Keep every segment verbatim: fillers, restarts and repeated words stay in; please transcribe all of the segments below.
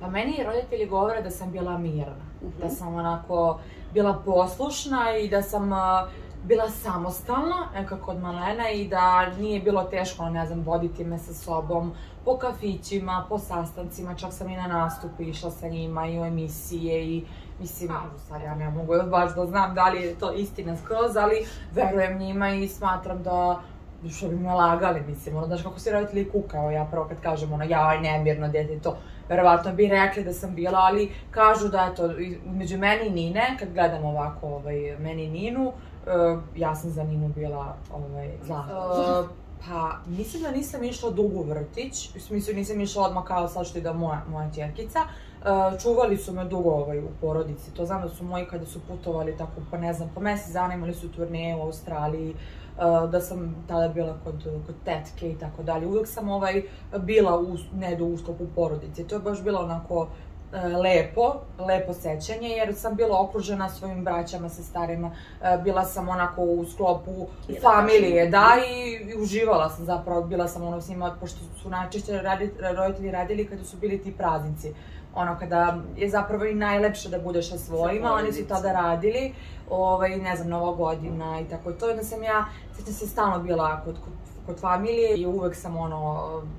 Pa meni roditelji govore da sam bila mirna, da sam onako bila poslušna i da sam bila samostalna, nekako od malena i da nije bilo teško, ne znam, voditi me sa sobom po kafićima, po sastancima, čak sam i na nastupe išla sa njima i u emisije i mislim, sad ja ne mogu baš da znam da li je to istina skroz, ali verujem njima i smatram da što bi me lagali, mislim, ono, znaš kako si roditelji kukao, ja prvo kad kažem, ono, jaj, nemirno dete, to, verovatno bi rekli da sam bila, ali kažu da, eto, među meni i Nine, kad gledam ovako, ovaj, meni i Ninu, ja sam za Ninu bila, ovaj, zlata. Pa, mislim da nisam išla dugo u vrtić, u smislu nisam išla odmah kao sad što ide moja ćerkica. Čuvali su me dugo u porodici, to znam da su moji kada su putovali tako, pa ne znam, po mesec dana imali su turneje u Australiji, da sam tada bila kod tetke i tako dalje. Uvijek sam bila ne do u sklopu porodice, to je baš bilo onako lepo, lepo sećanje, jer sam bila okružena svojim braćama, sestarima, bila sam onako u sklopu familije, da, i uživala sam zapravo, bila sam ono s njima, pošto su najčešće roditelji radili kada su bili ti praznici, ono kada je zapravo i najlepše da budeš sa svojima, oni su tada radili, ne znam, Nova godina i tako to, onda sam ja, sećam se, stalno bila kod familije i uvek sam ono,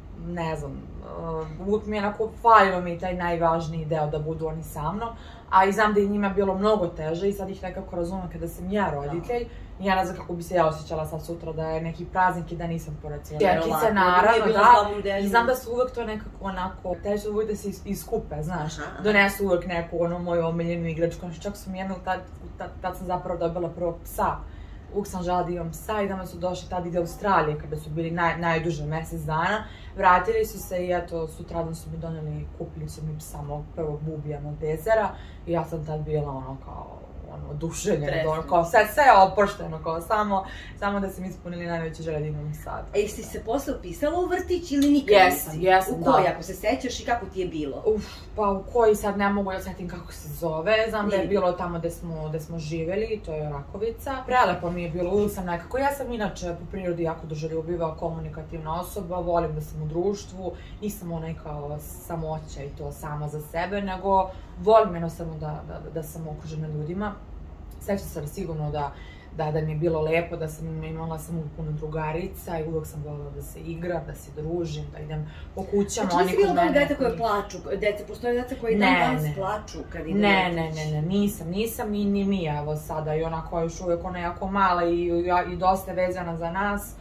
ne znam, uvijek mi je onako falilo mi taj najvažniji deo da budu oni sa mnom, a i znam da je njima bilo mnogo teže i sad ih nekako razumem kada sam ja roditelj, ja ne znam kako bi se ja osjećala sad sutra da je neki praznik i da nisam pored svoje ćerkice, naravno, da, i znam da su uvijek to nekako onako, teže uvijek da se iskupe, znaš, donesu uvijek neku ono moju omiljenu igračku, čak su mi jednog, tad sam zapravo dobila prvog psa. Uvijek sam žela da imam psa i da su došli tada iz Australije kada su bili najduže mesec dana. Vratili su se i eto, sutradan su mi doneli, kupili su mi psa mog prvog Bubija Montesera i ja sam tad bila ono kao oduševljena, kao sve je oprošteno, kao samo da sam ispunili najveće želje da imam sad. A jesi se posle upisala u vrtić ili nikad nisi? Jesam, jesam, da. U koji, ako se sećaš i kako ti je bilo? Uf, pa u koji sad ne mogu da setim kako se zove, znam da je bilo tamo gde smo živeli, to je Rakovica. Prelepo mi je bilo, uvijek sam nekako, ja sam inače po prirodi jako doželjubiva, komunikativna osoba, volim da sam u društvu, nisam onaj kao samoća i to sama za sebe, nego volim jednostavno da sam okružena ljudima. Sećam se sigurno da mi je bilo lepo, da sam imala samo puno drugarica i uvijek sam voljela da se igram, da se družim, da idem po kućama. Znači nisi bilo dobro dete koje plaču? Postoje dete koji dan danas plaču kad ide ne, ne, ne, ne, nisam, nisam i ni mi, evo sada, i onako još uvijek ona jako mala i dosta vezana za nas.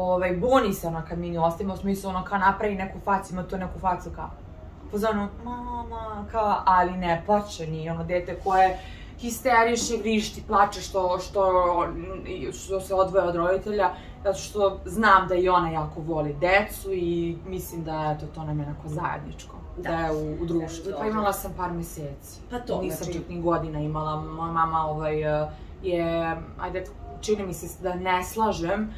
Buni se ona kad mi ne ostavimo, u smislu ono kao napravi neku facu, ima tu neku facu kao pozvano, mama, kao, ali ne, plače, nije ono dete koje histeriše, vrišti, plače što se odvoje od roditelja, zato što znam da i ona jako voli decu i mislim da je to nam onako zajedničko, da je u društvu. Pa imala sam par meseci, nisam čak ni godina imala, moja mama je, ajde, čini mi se da ne slažem,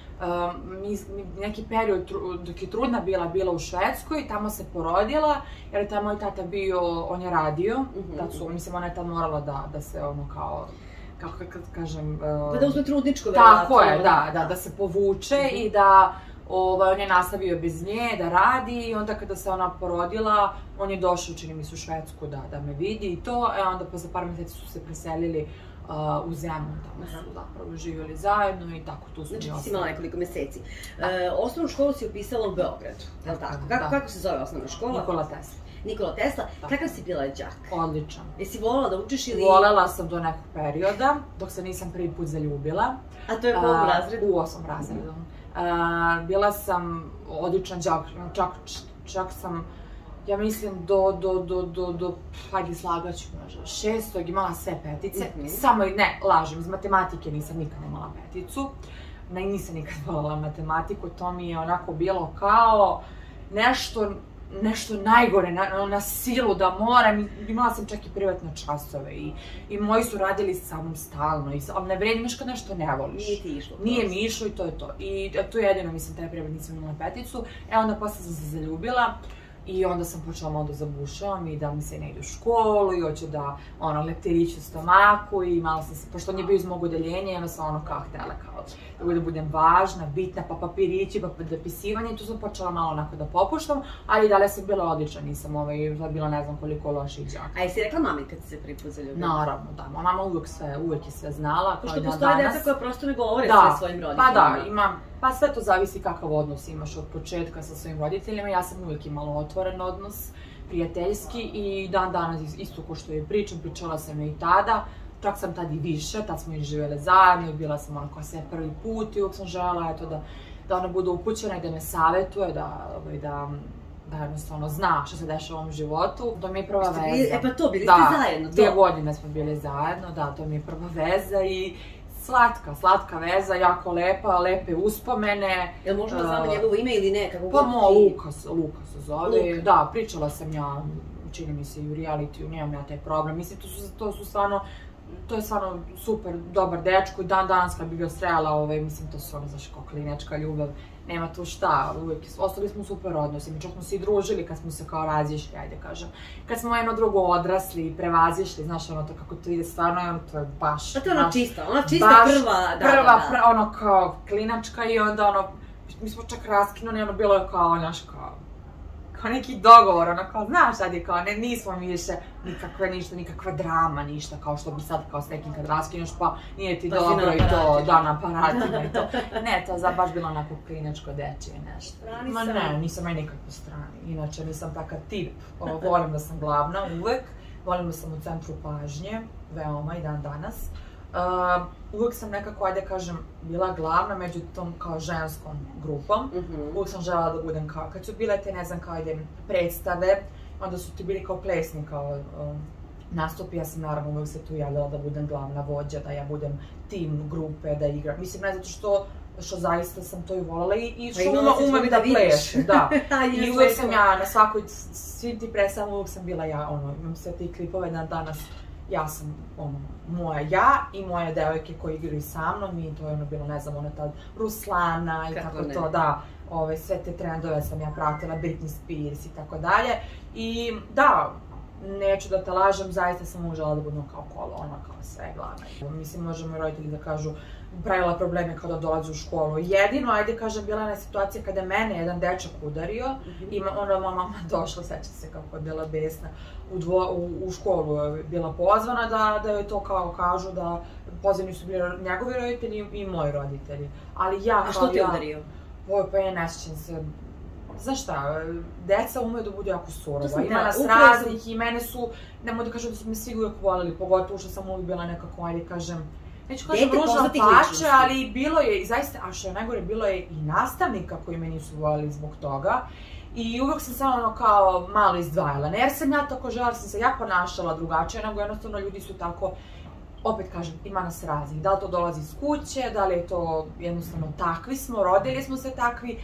neki period dok je trudna bila, bila u Švedskoj, tamo se porodila, jer je tamo moj tata bio, on je radio, mislim ona je tad morala da se ono kao, kako kad kažem... Da uzme trudničko verovatno. Tako je, da, da se povuče i da on je nastavio bez nje da radi i onda kada se ona porodila, on je došao, čini mi se, u Švedsku da me vidi i to, e onda posle par meseci su se preselili u Zemun, tamo su zapravo živjeli zajedno i tako tu su mi ostali. Znači ti si imala nekoliko meseci. Osnovnu školu si upisala u Beogradu, je li tako? Kako se zove osnovna škola? Nikola Tesla. Nikola Tesla. Kakav si bila đak? Odličan. Jesi voljela da učiš ili... Voljela sam do nekog perioda, dok se nisam prvi put zaljubila. A to je u ovom razredu? U osmom razredu. Bila sam odličan đak, čak sam... Ja mislim do, do, do, do, do, hajde slagaću možda, šestog imala sve petice, samo, ne, lažem, iz matematike nisam nikad imala peticu, nisam nikad voljela matematiku, to mi je onako bilo kao nešto, nešto najgore, na silu da moram, imala sam čak i privatne časove i moji su radili sa mnom stalno, ali ne vrediš kad nešto ne voliš. Nije ti išlo. Nije mi išlo i to je to. I tu jedino, mislim, taj privat nisam imala peticu, e onda posle sam se zaljubila. I onda sam počela malo da zabušavam i da mi se ne ide u školu i hoću da, ono, leptirić u stomaku i malo sam se, pošto on je bio iz mog odeljenja, onda sam ono kao htjela kao da budem važna, bitna, pa papirići, pa dopisivanje i tu sam počela malo onako da popuštam, ali i dalje sam bila odlična, nisam ovaj, bila ne znam koliko loših đaka. A jesi rekla mami kad si se prvi put zaljubila? Naravno, da, moja mama uvijek sve, uvijek je sve znala. Pošto postoje deca koja prosto ne govore sve svojim roditeljima. Pa da, imam, pa sve to zavisi kakav odnos imaš od početka sa svojim roditeljima, ja sam uvijek imala otvoren odnos, prijateljski i dan danas isto ko što je pričam, pričala sam i tada, čak sam tad i više, tad smo i živjele zajedno i bila sam ono koja sve prvi put i uvijek sam želela eto da, da ona bude upućena i da me savjetuje, da, da, da jednostavno zna što se dešava u ovom životu. To mi je prva veza. E pa to, bili ste zajedno? Da, dvije godine smo bili zajedno, da, to mi je prva veza i slatka, slatka veza, jako lepa, lepe uspomene. Jel možemo da znamo njegovo ime ili ne? Pa mo, Lukas, Lukas se zove. Da, pričala sam ja, čini mi se i u realitiju, nemam ja taj problem. Mislim, to su, to su stvarno, to je stvarno super, dobar dečko i dan danas kad bi ga srela, ovaj, mislim, to su ono, znaš, kao klinečka ljubav, nema tu šta, uvijek, ostali smo super odnosi, mi čak smo se i družili kad smo se kao razišli, ajde kažem. Kad smo jedno drugo odrasli, prevazišli, znaš, ono to kako to ide, stvarno je ono, to je baš... Pa to je ono čista, ona čista prva, da, prva, da, da. Ono kao klinačka i onda ono, mi smo čak raskinuli, ono bilo je kao, znaš, kao, kao neki dogovor, ono kao, znaš, sad je kao, ne, nismo mi više nikakve ništa, nikakva drama, ništa, kao što bi sad kao s nekim kad raskineš, pa nije ti dobro i to, da, na aparatima i to. Ne, to je baš bilo onako klinačko dečije nešto. Ma ne, nisam ja nikak po strani, inače nisam takav tip, volim da sam glavna uvek, volim da sam u centru pažnje, veoma i dan danas. Uh, uvijek sam nekako, ajde kažem, bila glavna među tom kao ženskom grupom. Mm -hmm. Uvijek sam želela da budem kao, kad su bile te, ne znam, kao ajde, predstave, onda su ti bili kao plesni, kao uh, nastupi, ja sam naravno uvijek se tu javljala da budem glavna vođa, da ja budem tim grupe, da igram. Mislim, ne zato što što zaista sam to i voljela i, i što umem, umem da plešem, da. I uvijek sam ja na svakoj, svim ti predstavama uvijek sam bila ja, ono, imam sve ti klipove na danas. Ja sam, ono, moja ja i moje devojke koje igraju sa mnom i to je ono bilo, ne znam, ono tad Ruslana i tako to, da, ove, sve te trendove sam ja pratila, Britney Spears i tako dalje. I da, neću da te lažem, zaista sam užela da budem kao kolo, ona kao sve glavna. Mislim, možemo i roditelji da kažu, pravila probleme kada dolaze u školu. Jedino, ajde kažem, bila je situacija kada mene jedan dečak udario i onda moja mama došla, seća se kako je bila besna, u, dvo, u, u školu je bila pozvana da, da joj to kao kažu da pozvani su bili njegovi roditelji i moji roditelji. Ali ja, a što ti je udario? Oj, pa ja ne sjećam se. Znaš šta, deca umeju da budu jako surova, ima nas raznih i mene su, ne mogu da kažem da su me svi uvijek voljeli, pogotovo što sam uvijek bila nekako, ajde kažem, neću kažem ružna pače, ali bilo je, zaista, a što je najgore, bilo je i nastavnika koji me nisu voljeli zbog toga. I uvijek sam se ono kao malo izdvajala, ne jer sam ja tako žela, sam se ja ponašala drugačije, nego jednostavno ljudi su tako, opet kažem, ima nas raznih, da li to dolazi iz kuće, da li je to jednostavno takvi smo, rodili smo se takvi,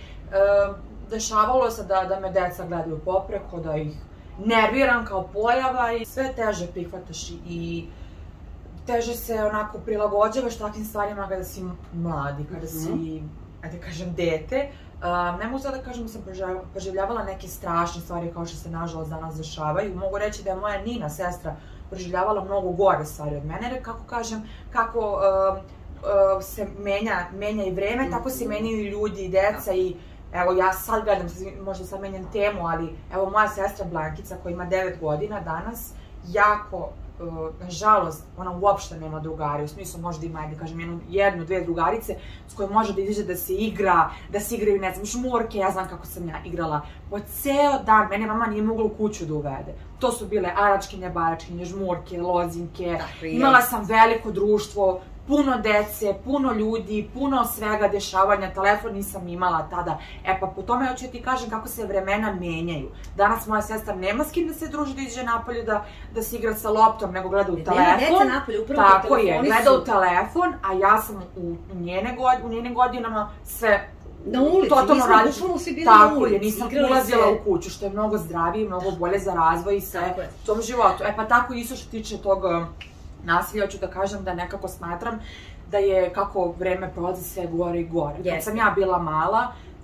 dešavalo se da, da me deca gledaju popreko, da ih nerviram kao pojava i sve teže prihvataš i teže se onako prilagođavaš takvim stvarima kada si mladi, kada si, ajde kažem, dete. Uh, ne mogu sad da kažem da sam proživljavala neke strašne stvari kao što se nažalost danas dešavaju. Mogu reći da je moja Nina, sestra, proživljavala mnogo gore stvari od mene, jer kako kažem, kako uh, uh, se menja, menja i vreme, tako se menjaju i ljudi i deca i evo, ja sad gledam, možda sad menjam temu, ali evo moja sestra Blankica koja ima devet godina danas, jako, nažalost, ona uopšte nema drugari, u smislu možda ima, ajde kažem, jednu, jednu, dve drugarice s kojom može da izađe da se igra, da se igraju, ne znam, žmurke, ja znam kako sam ja igrala. Po ceo dan, mene mama nije mogla u kuću da uvede. To su bile aračkinje, baračkinje, žmurke, lozinke, imala sam veliko društvo, puno dece, puno ljudi, puno svega dešavanja, telefon nisam imala tada. E pa po tome hoću ti kažem kako se vremena menjaju. Danas moja sestra nema s kim da se druži, da iđe napolje, da, da se igra sa loptom, nego gleda u telefon. Nema deca napolje, upravo te telefoni su. Tako je, gleda u telefon, a ja sam u, njene, god, u njene godinama sve na ulici, mi smo bukvalno svi bili na ulici, nisam ulazila u kuću, što je mnogo zdravije, mnogo bolje za razvoj i sve u tom životu. E pa tako isto što tiče tog nasilja, hoću da kažem da nekako smatram da je kako vreme prolazi sve gore i gore. Kad sam ja bila mala,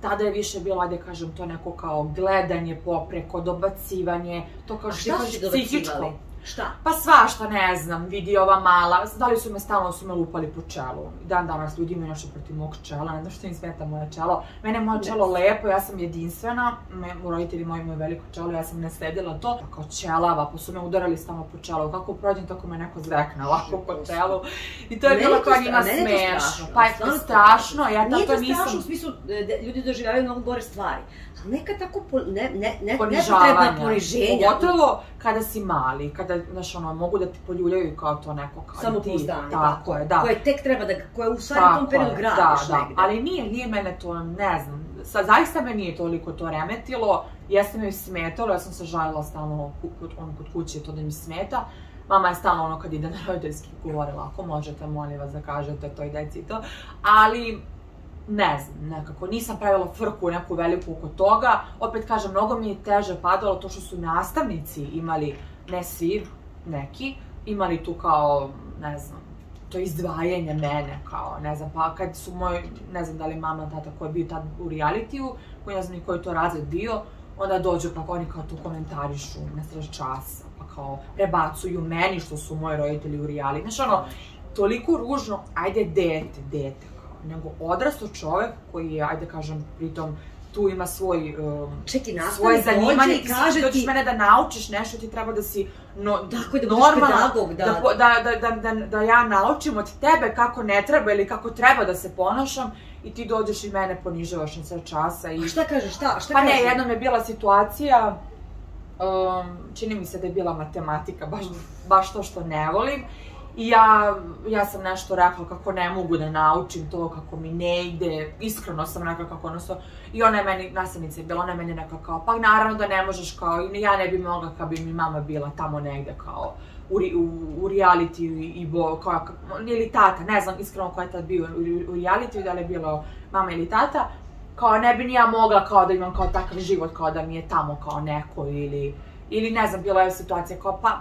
tada je više bilo, ajde kažem, to neko kao gledanje popreko, dobacivanje, to kao što kažeš psihičko. Šta? Pa svašta, ne znam, vidi ova mala, da li su me stalno su me lupali po čelu. Dan danas ljudi imaju nešto protiv mog čela, ne znam što im smeta moje čelo. Mene je moje čelo lepo, ja sam jedinstvena, roditelji moji imaju veliko čelo, ja sam ne sledila to. Kao čelava, pa su me udarali stalno po čelu, kako prođem, tako me neko zvekne ovako po čelu. I to je bilo kao njima smešno. Pa je to strašno, ja tako nisam... Nije to strašno, u smislu, ljudi doživljavaju mnogo gore stvari. Ali neka tako nepotrebna poniženja. Pogotovo kada si mali, kada, znaš, ono, mogu da ti poljuljaju kao to neko kao ti. Samopouzdanje, tako je, da. Koje tek treba da, koje u stvari u tom periodu gradiš negde. Ali nije, nije mene to, ne znam, zaista me nije toliko to remetilo, jeste me smetalo, ja sam se žalila stalno kod kuće to da mi smeta. Mama je stalno ono kad ide na roditeljski govorila, ako možete, molim vas da kažete toj deci i to, ali ne znam, nekako, nisam pravila frku neku veliku oko toga, opet kažem, mnogo mi je teže padalo to što su nastavnici imali, ne svi, neki, imali tu kao, ne znam, to izdvajanje mene, kao, ne znam, pa kad su moji, ne znam da li mama, tata koji je bio tad u realitiju, koji ne znam ni koji je to razred bio, onda dođu pa oni kao tu komentarišu na sred časa, pa kao prebacuju meni što su moji roditelji u realitiju, znaš ono, toliko ružno, ajde dete, dete, nego odrasto čovek koji je, ajde kažem, pritom tu ima svoj svoje zanimanje i kaže ti... Dođeš mene da naučiš nešto, ti treba da si normalan, da ja naučim od tebe kako ne treba ili kako treba da se ponašam i ti dođeš i mene ponižavaš na sve časa i... A šta kažeš, šta? Pa ne, jednom je bila situacija, čini mi se da je bila matematika, baš to što ne volim. I ja sam nešto rekla kako ne mogu da naučim to, kako mi ne ide, iskreno sam rekla kako ono so... I ona je meni, nastavnica je bila, ona je meni rekla kao, pa naravno da ne možeš kao, i ja ne bi mogla kad bi mi mama bila tamo negde kao u realitiju i bo, kao, ili tata, ne znam iskreno ko je tad bio u realitiju, da li je bilo mama ili tata, kao ne bi ni ja mogla kao da imam kao takav život, kao da mi je tamo kao neko ili, ili ne znam, bila je situacija kao pa...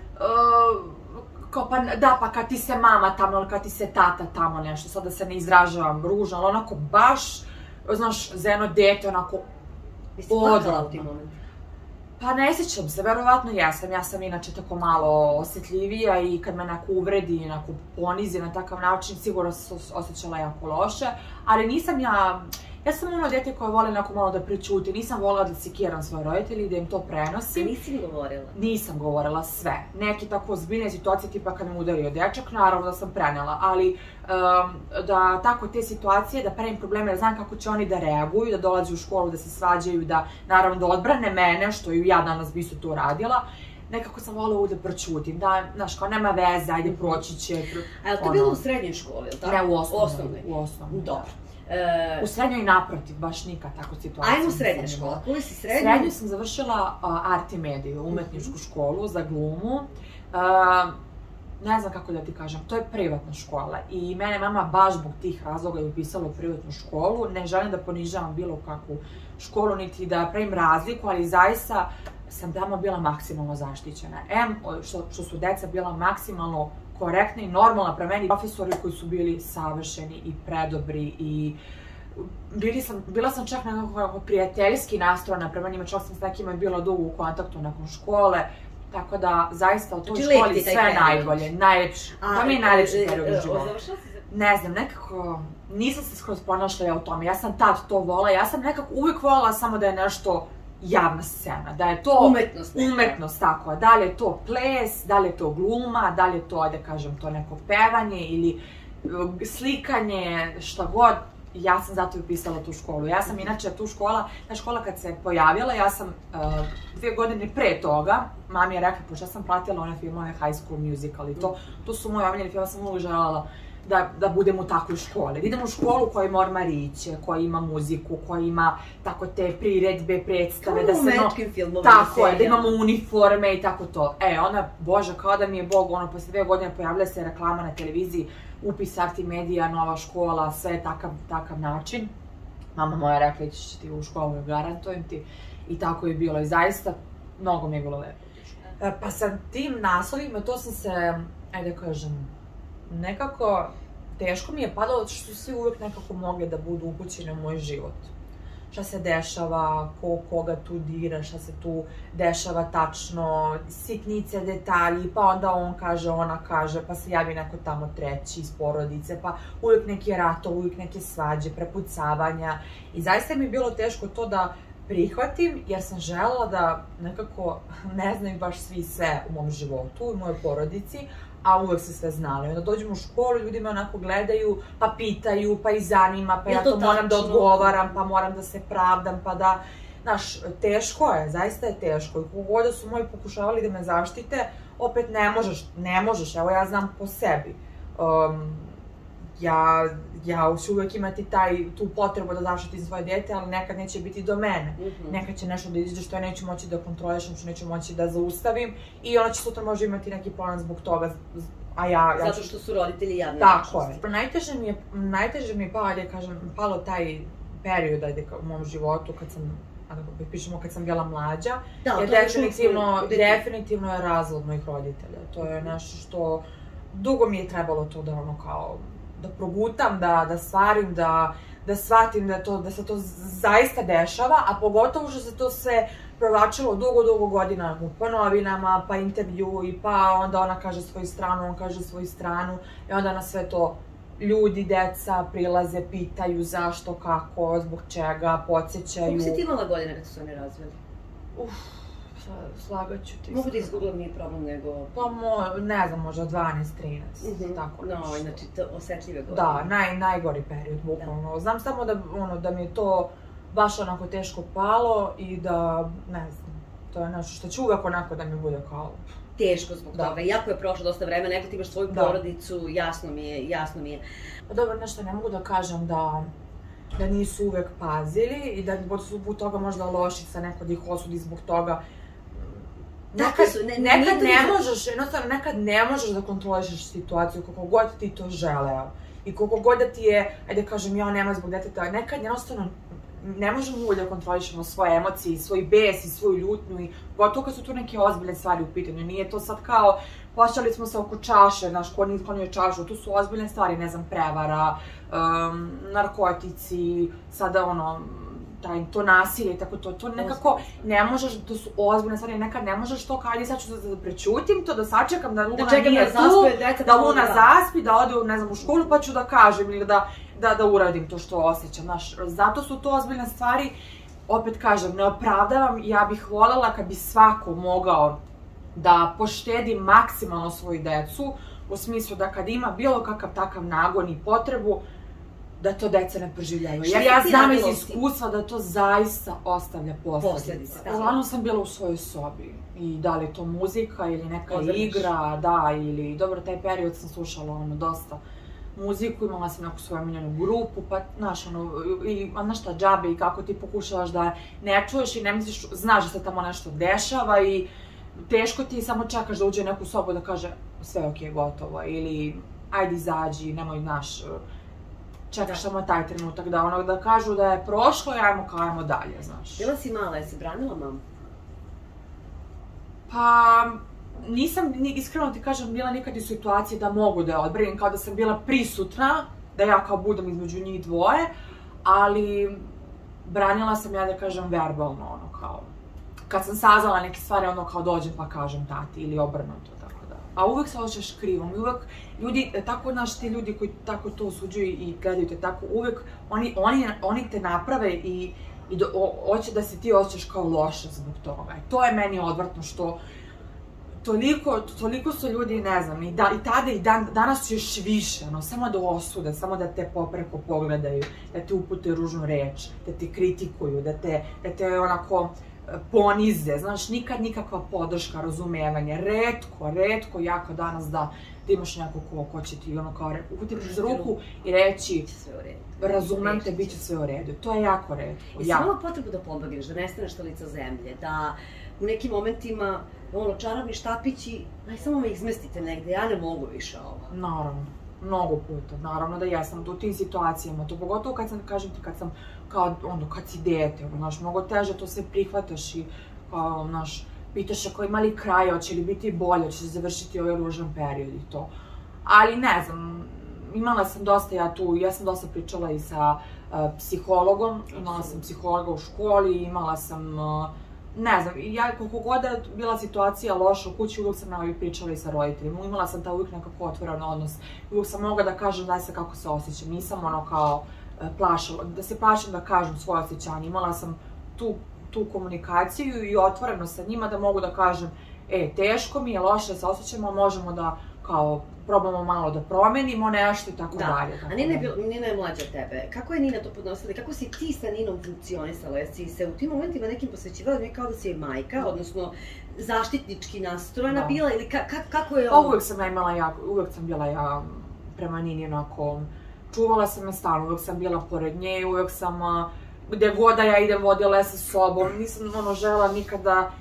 Kao pa da, pa kad ti se mama tamo, ili kad ti se tata tamo nešto, sad da se ne izražavam ružno, ali onako baš, znaš, za jedno dete, onako... Jesi plakala u tim momentu? Pa ne sjećam se, verovatno jesam, ja sam inače tako malo osjetljivija i kad me neko uvredi, neko ponizi na takav način, sigurno sam se osjećala jako loše, ali nisam ja... Ja sam ono dete koje voli neko malo da prećuti, nisam volila da sekiram svoje roditelji i da im to prenosim. Nisi mi govorila? Nisam govorila sve. Neki tako ozbiljne situacije, tipa kad me udario dečak, naravno da sam prenela, ali da tako te situacije, da pravim probleme, da znam kako će oni da reaguju, da dolaze u školu, da se svađaju, da naravno da odbrane mene, što i ja danas bi isto to radila. Nekako sam volila ovo da proćutim, da, znaš, kao nema veze, ajde proći će. A je li to bilo u srednjoj školi, ili tako? Ne, u osnovnoj. U osnovnoj. Dobro. U srednjoj i naprotiv, baš nikad tako situacija. Ajmo srednja škola, koji si srednju? Srednju sam završila art i mediju, umetničku školu za glumu. Ne znam kako da ti kažem, to je privatna škola i mene mama baš zbog tih razloga je upisala u privatnu školu. Ne želim da ponižavam bilo kakvu školu, niti da pravim razliku, ali zaista sam tamo bila maksimalno zaštićena. Em, što su deca bila maksimalno korektna i normalna prema meni, profesori koji su bili savršeni i predobri i bila sam čak nekako prijateljski nastrojena prema njima, čak sam s nekima bila dugo u kontaktu nakon škole, tako da zaista u toj školi sve najbolje, najlepši, to mi je najlepši period u životu. Ne znam, nekako nisam se skroz ponašla ja u tome, ja sam tad to volila, ja sam nekako uvijek volila samo da je nešto javna scena, da je to umetnost, umetnost, tako, da li je to ples, da li je to gluma, da li je to, ajde kažem, to neko pevanje ili slikanje, šta god, ja sam zato i upisala tu školu. Ja sam inače tu škola, ta škola kad se pojavila, ja sam dvije godine pre toga, mami je rekla, pošto ja sam platila one filmove High School Musical i to, to su moje omiljene filmove, ja sam uvijek željela da budem u takvoj školi. Da idem u školu koja ima ormariće, koja ima muziku, koja ima tako te priredbe, predstave. Kao u umetkim filmovima. Tako je, da imamo uniforme i tako to. E, ona, bože, kao da mi je Bog, ono, posle dve godine pojavila se reklama na televiziji, upis Art i medija, nova škola, sve takav način. Mama moja rekla, ići ti u školu, garantujem ti. I tako je bilo. I zaista, mnogo mi je bilo lepo. Pa sa tim naslovima, to sam se, ajde kažem, nekako teško mi je padalo što su svi uvijek nekako mogli da budu upućeni u moj život. šta se dešava, ko koga tu dira, šta se tu dešava tačno, sitnice, detalji, pa onda on kaže, ona kaže, pa se javi neko tamo treći iz porodice, pa uvijek neki ratov, uvijek neke svađe, prepucavanja. I zaista mi je bilo teško to da prihvatim, jer sam želela da nekako ne znaju baš svi sve u mom životu, u mojoj porodici, a uvek se sve znali. Onda dođem u školu, ljudi me onako gledaju, pa pitaju, pa ih zanima, pa ja to moram da odgovaram, pa moram da se pravdam, pa da... Znaš, teško je, zaista je teško. I kogod da su moji pokušavali da me zaštite, opet ne možeš, ne možeš, evo ja znam po sebi. Ja, ja ću uvek imati taj, tu potrebu da zaštitim svoje dete, ali nekad neće biti do mene. Nekad će nešto da izađe što ja neću moći da kontrolišem, što neću moći da zaustavim i ona će sutra možda imati neki plan zbog toga, a ja... Zato što su roditelji javne ličnosti. Tako je. Najteže mi je, najteže mi je palo, ajde kažem, palo taj period, ajde, u mom životu, kad sam, da pišemo kad sam bila mlađa, jer definitivno, definitivno je razlog mojih roditelja. To je nešto što, dugo mi je trebalo to da ono kao, da progutam, da, da stvarim, da, da shvatim da, to, da se to zaista dešava, a pogotovo što se to sve provlačilo dugo, dugo godina po novinama, pa intervju, pa onda ona kaže svoju stranu, on kaže svoju stranu, i onda na sve to ljudi, deca prilaze, pitaju zašto, kako, zbog čega, podsjećaju. Koliko si ti imala godina kada su se oni razveli? Uf, slagaću ti. Mogu da izgooglam, nije problem, nego... Pa, ne znam, možda dvanaest trinaest, tako nešto. No, znači, osetljive godine. Da, najgori period, bukvalno. Znam samo da mi je to baš onako teško palo i da, ne znam, to je nešto što će uvek onako da mi bude kao... Teško zbog toga, iako je prošlo dosta vremena, nego ti imaš svoju porodicu, jasno mi je, jasno mi je. Dobro, nešto ne mogu da kažem da da nisu uvek pazili i da zbog toga možda lošica neko da ih osudi zbog toga. Nekad ne možeš, jednostavno nekad ne možeš da kontrolišeš situaciju koliko god ti to želeo i koliko god da ti je, ajde kažem, ja nema zbog deteta, nekad jednostavno ne možemo uvijek da kontrolišemo svoje emocije, svoj bes i svoju ljutnju i gotovo kad su tu neke ozbiljne stvari u pitanju. Nije to sad kao, počeli smo se oko čaše, znaš, ko nije sklonio čašu, tu su ozbiljne stvari, ne znam, prevara, narkotici, sada ono, to nasilje i tako to, to nekako ne možeš, to su ozbiljne stvari, nekad ne možeš to kao, ajde sad ću da prećutim to, da sačekam da Luna nije tu, da Luna zaspi, da ode, ne znam, u školu pa ću da kažem ili da da uradim to što osjećam, znaš, zato su to ozbiljne stvari, opet kažem, ne opravdavam, ja bih voljela kad bi svako mogao da poštedi maksimalno svoju decu, u smislu da kad ima bilo kakav takav nagon i potrebu, da to deca ne proživljaju. Jer ja znam iz iskustva da to zaista ostavlja posljedice. Uglavnom sam bila u svojoj sobi. I da li je to muzika ili neka igra, da, ili, dobro, taj period sam slušala ono dosta muziku, imala sam neku svoju omiljenu grupu, pa, znaš, ono, ili, znaš šta, džabe i kako ti pokušavaš da ne čuješ i ne misliš, znaš da se tamo nešto dešava i teško ti samo čekaš da uđe u neku sobu da kaže sve ok, gotovo, ili ajde izađi, nemoj, znaš, čekaš samo taj trenutak da ono da kažu da je prošlo i ajmo kao ajmo dalje, znaš. Bila si mala, jesi branila mamu? Pa, nisam, iskreno ti kažem, bila nikad u situaciji da mogu da je odbranim, kao da sam bila prisutna, da ja kao budem između njih dvoje, ali branila sam, ja da kažem, verbalno, ono kao, kad sam saznala neke stvari, ono kao dođem pa kažem tati ili obrnuto, tako da. A uvek se osjećaš krivom i uvek ljudi, tako znaš, ti ljudi koji tako to osuđuju i gledaju te tako, uvek oni te naprave i hoće da se ti osjećaš kao loša zbog toga. To je meni odvratno što toliko su ljudi, ne znam, i tada i danas su još više, samo da osude, samo da te popreko pogledaju, da te upute ružnu reč, da te kritikuju, da te onako ponize, znaš, nikad nikakva podrška, razumevanje, retko, retko jako danas da imaš neko ko će ti ono kao uhvatiti kroz ruku i reći razumem te, bit će sve u redu. To je jako retko. I si imala potrebu da pobegneš, da nestaneš to lica zemlje, da u nekim momentima ono, čarobni štapići, aj samo me izmestite negde, ja ne mogu više ovo. Naravno, mnogo puta, naravno da jesam u tim situacijama, to pogotovo kad sam, kažem ti, kad sam, kao, ono, kad si dete, znaš, mnogo teže to sve prihvataš i, kao, znaš, pitaš ako ima li kraja, hoće li biti bolje, hoće se završiti ovaj ružan period i to. Ali ne znam, imala sam dosta ja tu, ja sam dosta pričala i sa psihologom, imala sam psihologa u školi, imala sam, ne znam, ja koliko god je bila situacija loša u kući, uvijek sam na pričala i sa roditeljima, imala sam ta uvijek nekako otvoren odnos, uvijek sam mogla da kažem zaista kako se osjećam, nisam ono kao plašala, da se plašim da kažem svoje osjećanje, imala sam tu, tu komunikaciju i otvoreno sa njima da mogu da kažem, e, teško mi je, loše se osjećamo, možemo da kao probamo malo da promenimo nešto i tako dalje. A Nina je, bil, Nina je mlađa od tebe. Kako je Nina to podnosila? Kako si ti sa Ninom funkcionisala? Jesi se u tim momentima nekim posvećivala da mi kao da si je majka, odnosno zaštitnički nastrojena bila ili ka, ka, kako je ovo? Uvijek sam ja imala ja, uvijek sam bila ja prema Nini onako, čuvala sam je stalno, uvijek sam bila pored nje, uvijek sam gde god da ja idem vodila je sa sobom, nisam ono žela nikada.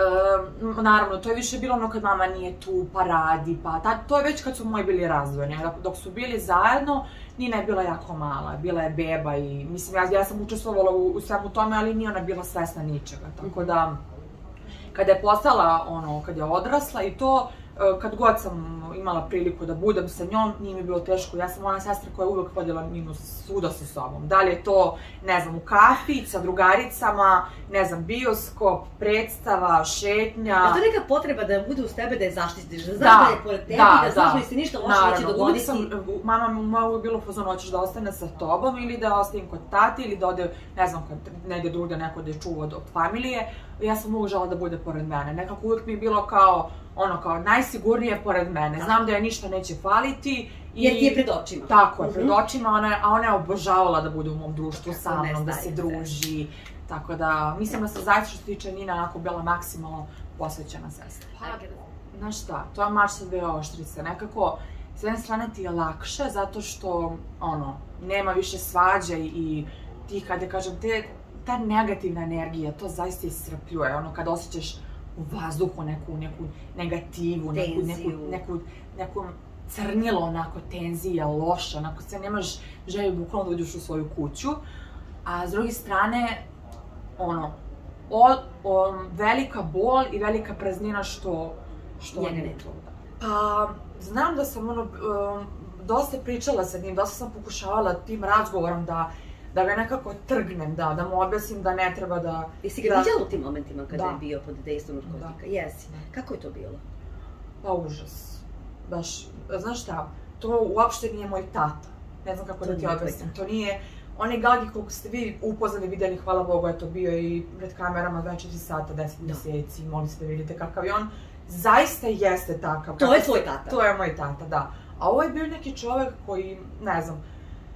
Uh, naravno, to je više bilo ono kad mama nije tu, pa radi, pa ta, to je već kad su moji bili razdvojeni, dok su bili zajedno, Nina je bila jako mala, bila je beba i mislim, ja, ja sam učestvovala u, u svemu tome, ali nije ona bila svesna ničega, tako da, kada je postala, ono, kad je odrasla i to, kad god sam imala priliku da budem sa njom, nije mi bilo teško. Ja sam ona sestra koja je uvek vodila Ninu svuda sa sobom. Da li je to, ne znam, u kafić, sa drugaricama, ne znam, bioskop, predstava, šetnja. Je to neka potreba da bude uz tebe, da je zaštitiš, da znaš da je pored tebi, da znaš da se ništa loše neće dogoditi? Naravno, mama mu uvijek bilo fazon, hoćeš da ostane sa tobom ili da ostavim kod tati ili da ode, ne znam, negdje drugdje neko da je čuva od familije. Ja sam uvijek žela da bude pored mene. Nekako uvijek mi je bilo kao, ono kao, najsigurnije pored mene. Znam da joj ništa neće faliti. Jer ti je pred očima. Tako je, pred očima, a ona je obožavala da bude u mom društvu sa mnom, da se druži. Tako da, mislim da se zaista što se tiče Nina onako bila maksimalno posvećena sestra. Znaš šta, to je mač sa dve oštrice. Nekako, s jedne strane ti je lakše zato što, ono, nema više svađa i ti, kada kažem, te, ta negativna energija, to zaista iscrpljuje. Ono, kada osjećaš u vazduhu neku, neku negativu, neku, neku, neku, neku crnilo, onako, tenzija, loša, onako, sve nemaš želju bukvalno da uđeš u svoju kuću. A s druge strane, ono, o, o, velika bol i velika praznina što, što njega ne tu. Pa, znam da sam, ono, um, dosta pričala sa njim, dosta sam pokušavala tim razgovorom da da ga nekako trgnem, da, da mu objasnim da ne treba da... Jesi ga viđala u tim momentima kada je bio pod dejstvom narkotika? Jesi. Kako je to bilo? Pa užas. Baš, znaš šta, to uopšte nije moj tata. Ne znam kako da ti objasnim. To nije... Onaj Gagi koliko ste vi upoznali, vidjeli, hvala Bogu, je to bio i pred kamerama dvadeset četiri sata, deset mjeseci, mogli ste da vidite kakav je on. Zaista jeste takav. To je tvoj tata? To je moj tata, da. A ovo je bio neki čovjek koji, ne znam,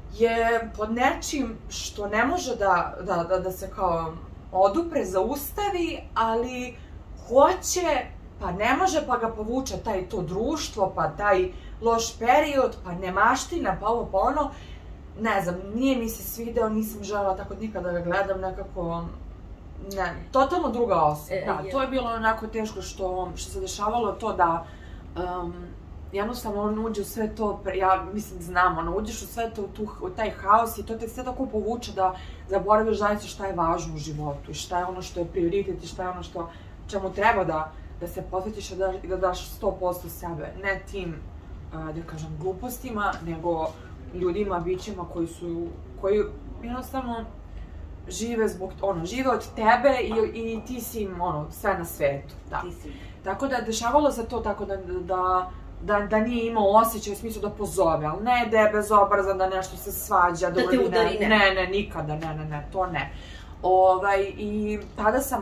je pod nečim što ne može da, da, da, da se kao odupre, zaustavi, ali hoće, pa ne može, pa ga povuče taj to društvo, pa taj loš period, pa nemaština, pa ovo, pa ono. Ne znam, nije mi se svideo, nisam želela tako nikada da ga gledam, nekako, ne, totalno druga osoba. Da, to je bilo onako teško što, što se dešavalo to da, um, jednostavno on uđe u sve to, ja mislim znam, ono, uđeš u sve to, tu, u taj haos i to te sve tako povuče da zaboraviš zaista šta je važno u životu i šta je ono što je prioritet i šta je ono što, čemu treba da, da se posvetiš i da, da daš sto posto sebe. Ne tim, uh, da kažem, glupostima, nego ljudima, bićima koji su, koji jednostavno žive zbog, ono, žive od tebe i, i ti si im, ono, sve na svetu, da. Tako da, dešavalo se to tako da, da, da, da nije imao osjećaj u smislu da pozove, ali ne da je bezobrazan, da nešto se svađa, da te udari, ne. Ne, ne, nikada, ne, ne, ne, to ne. Ovaj, i tada sam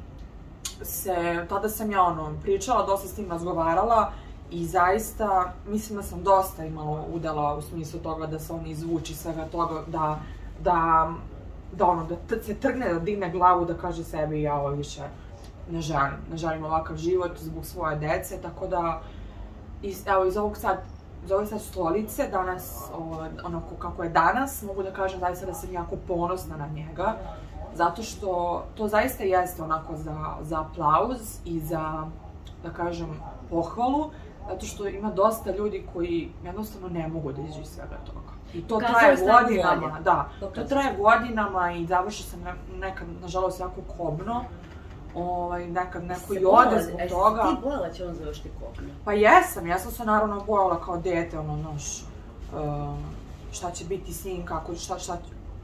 se, tada sam ja, ono, pričala, dosta s tim razgovarala, i zaista, mislim da sam dosta imala udela u smislu toga da se on izvuči svega toga, da, da, da ono, da se trgne, da digne glavu, da kaže sebi ja ovo više ne želim, ne želim ovakav život zbog svoje dece, tako da, iz, evo, iz ovog sad, iz ove sad stolice, danas, onako kako je danas, mogu da kažem zaista da sam jako ponosna na njega, zato što to zaista jeste onako za, za aplauz i za, da kažem, pohvalu, zato što ima dosta ljudi koji jednostavno ne mogu da iđu iz svega toga. I to traje godinama, da. To traje godinama i završi se nekad, nažalost, jako kobno. Nekad neko i ode zbog toga. Jesi ti bojala će on završiti kobno? Pa jesam, ja sam se naravno bojala kao dete, ono, znaš, šta će biti s njim, kako, šta, šta,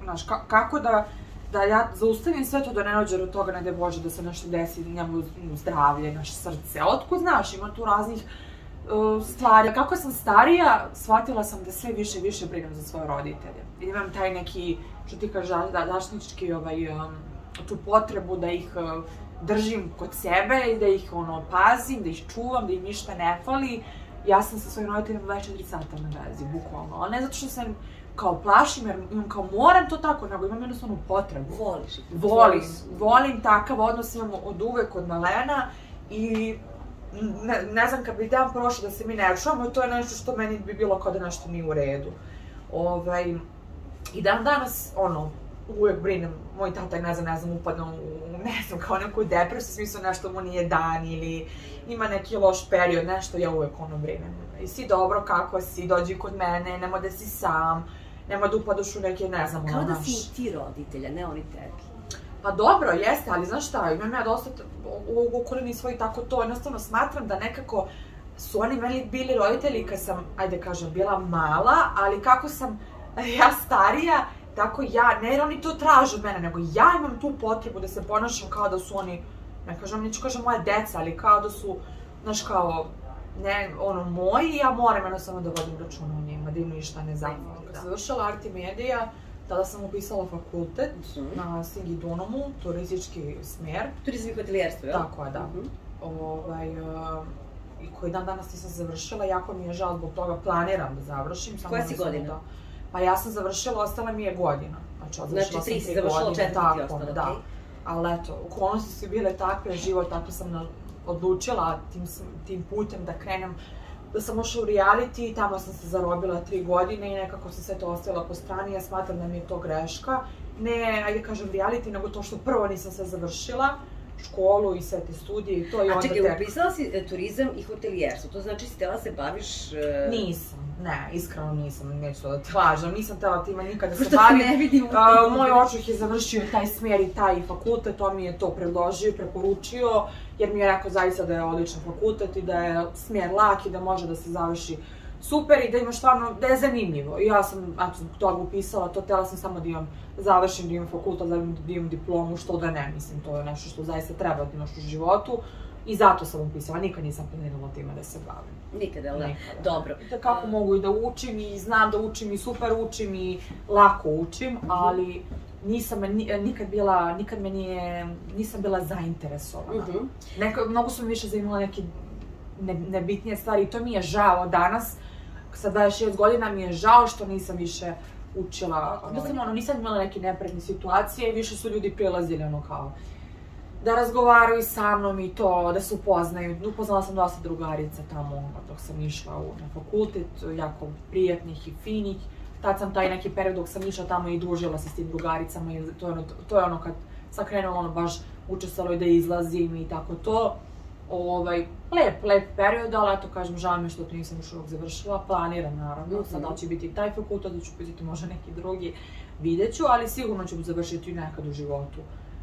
znaš, kako da, da ja zaustavim sve to da ne dođe do toga, ne daj Bože, da se nešto desi, njemu zdravlje, naše srce. Otkud, znaš, ima tu raznih uh, stvari. Kako sam starija, shvatila sam da sve više i više brinem za svoje roditelje. I imam taj neki, što ti kaže, da, dašnički ovaj, um, tu potrebu da ih uh, držim kod sebe i da ih ono, pazim, da ih čuvam, da im ništa ne fali. Ja sam sa svojim roditeljima dvadeset četiri sata na vezi, bukvalno. Ali ne zato što sam kao plašim, jer imam kao moram to tako, nego imam jednostavno potrebu. Voliš ih. Volim, volim takav odnos imam od uvek od malena i ne, ne znam kad bi dan prošao da se mi ne čujemo, to je nešto što meni bi bilo kao da nešto nije u redu. Ovaj, I dan danas, ono, uvek brinem, moj tata, ne znam, ne znam, upadno u, ne znam, kao neku depresiju, u smislu nešto mu nije dan ili ima neki loš period, nešto, ja uvek ono brinem. I si dobro, kako si, dođi kod mene, nemoj da si sam, nemoj da upadaš u neke, ne znam, ono, naš. Kao da si ti roditelja, ne oni tebi. Pa dobro, jeste, ali znaš šta, imam ja dosta u okolini svoj tako to, jednostavno smatram da nekako su oni meni bili roditelji kad sam, ajde kažem, bila mala, ali kako sam ja starija, tako ja, ne jer oni to traže od mene, nego ja imam tu potrebu da se ponašam kao da su oni, ne kažem, neću kažem moja deca, ali kao da su, znaš, kao, ne, ono, moji, ja moram jednostavno da vodim računa o njima, da im ništa ne zapamtim. Kad sam završila art i medija, tada sam upisala fakultet na Singidunomu, turistički smer. Turizam i hotelijerstvo, jel? Tako je, da. Ovaj, i koji dan danas nisam završila, jako mi je žao zbog toga, planiram da završim. Koja si godina? Pa ja sam završila, ostala mi je godina. Znači, tri si završila, četiri ti ostala, okej. Ali eto, okolnosti su bile takve, život, tako sam odlučila tim putem da krenem, da sam ušla u reality i tamo sam se zarobila tri godine i nekako sam sve to ostavila po strani. Ja smatram da mi je to greška. Ne, ajde kažem reality, nego to što prvo nisam sve završila, školu i sve te studije i to i onda tek... A čekaj, upisala si turizam i hotelijerstvo, to znači si htjela se baviš... Nisam, ne, iskreno nisam, neću to da te lažem, nisam htjela tima nikada se bavim. Moj očuh je završio taj smjer i taj fakultet, on mi je to predložio i preporučio, jer mi je rekao zaista da je odličan fakultet i da je smjer lak i da može da se završi super i da ima stvarno, da je zanimljivo. I ja sam, eto, zbog toga upisala to, htjela sam samo da imam, završim, da imam fakultet, da imam diplomu, što da ne, mislim, to je nešto što zaista treba da imaš u životu. I zato sam upisala, nikad nisam planirala time da se bavim. Nikada, ali da? Dobro. Da kako mogu i da učim i znam da učim i super učim i lako učim, ali nisam nikad bila, nikad me nije, nisam bila zainteresovana. Mnogo su mi više zanimala neke nebitnije stvari i to mi je žao danas. Sa dvadeset šest godina mi je žao što nisam više učila, mislim, ono, nisam imala neke nepredne situacije i više su ljudi prilazili, ono, kao, da razgovaraju sa mnom i to, da se upoznaju. Upoznala sam dosta drugarica tamo dok sam išla na fakultet, jako prijatnih i finih. Tad sam taj neki period dok sam išla tamo i družila se s tim drugaricama i to je ono kad sam krenula, ono, baš učestvalo i da izlazim i tako to. Ovaj, lep, lep period, ali eto kažem, žao mi što to nisam još uvijek završila, planiram naravno, sad da li će biti taj fakultet, da ću pisati možda neki drugi, vidjet ću, ali sigurno ću završiti nekad u životu,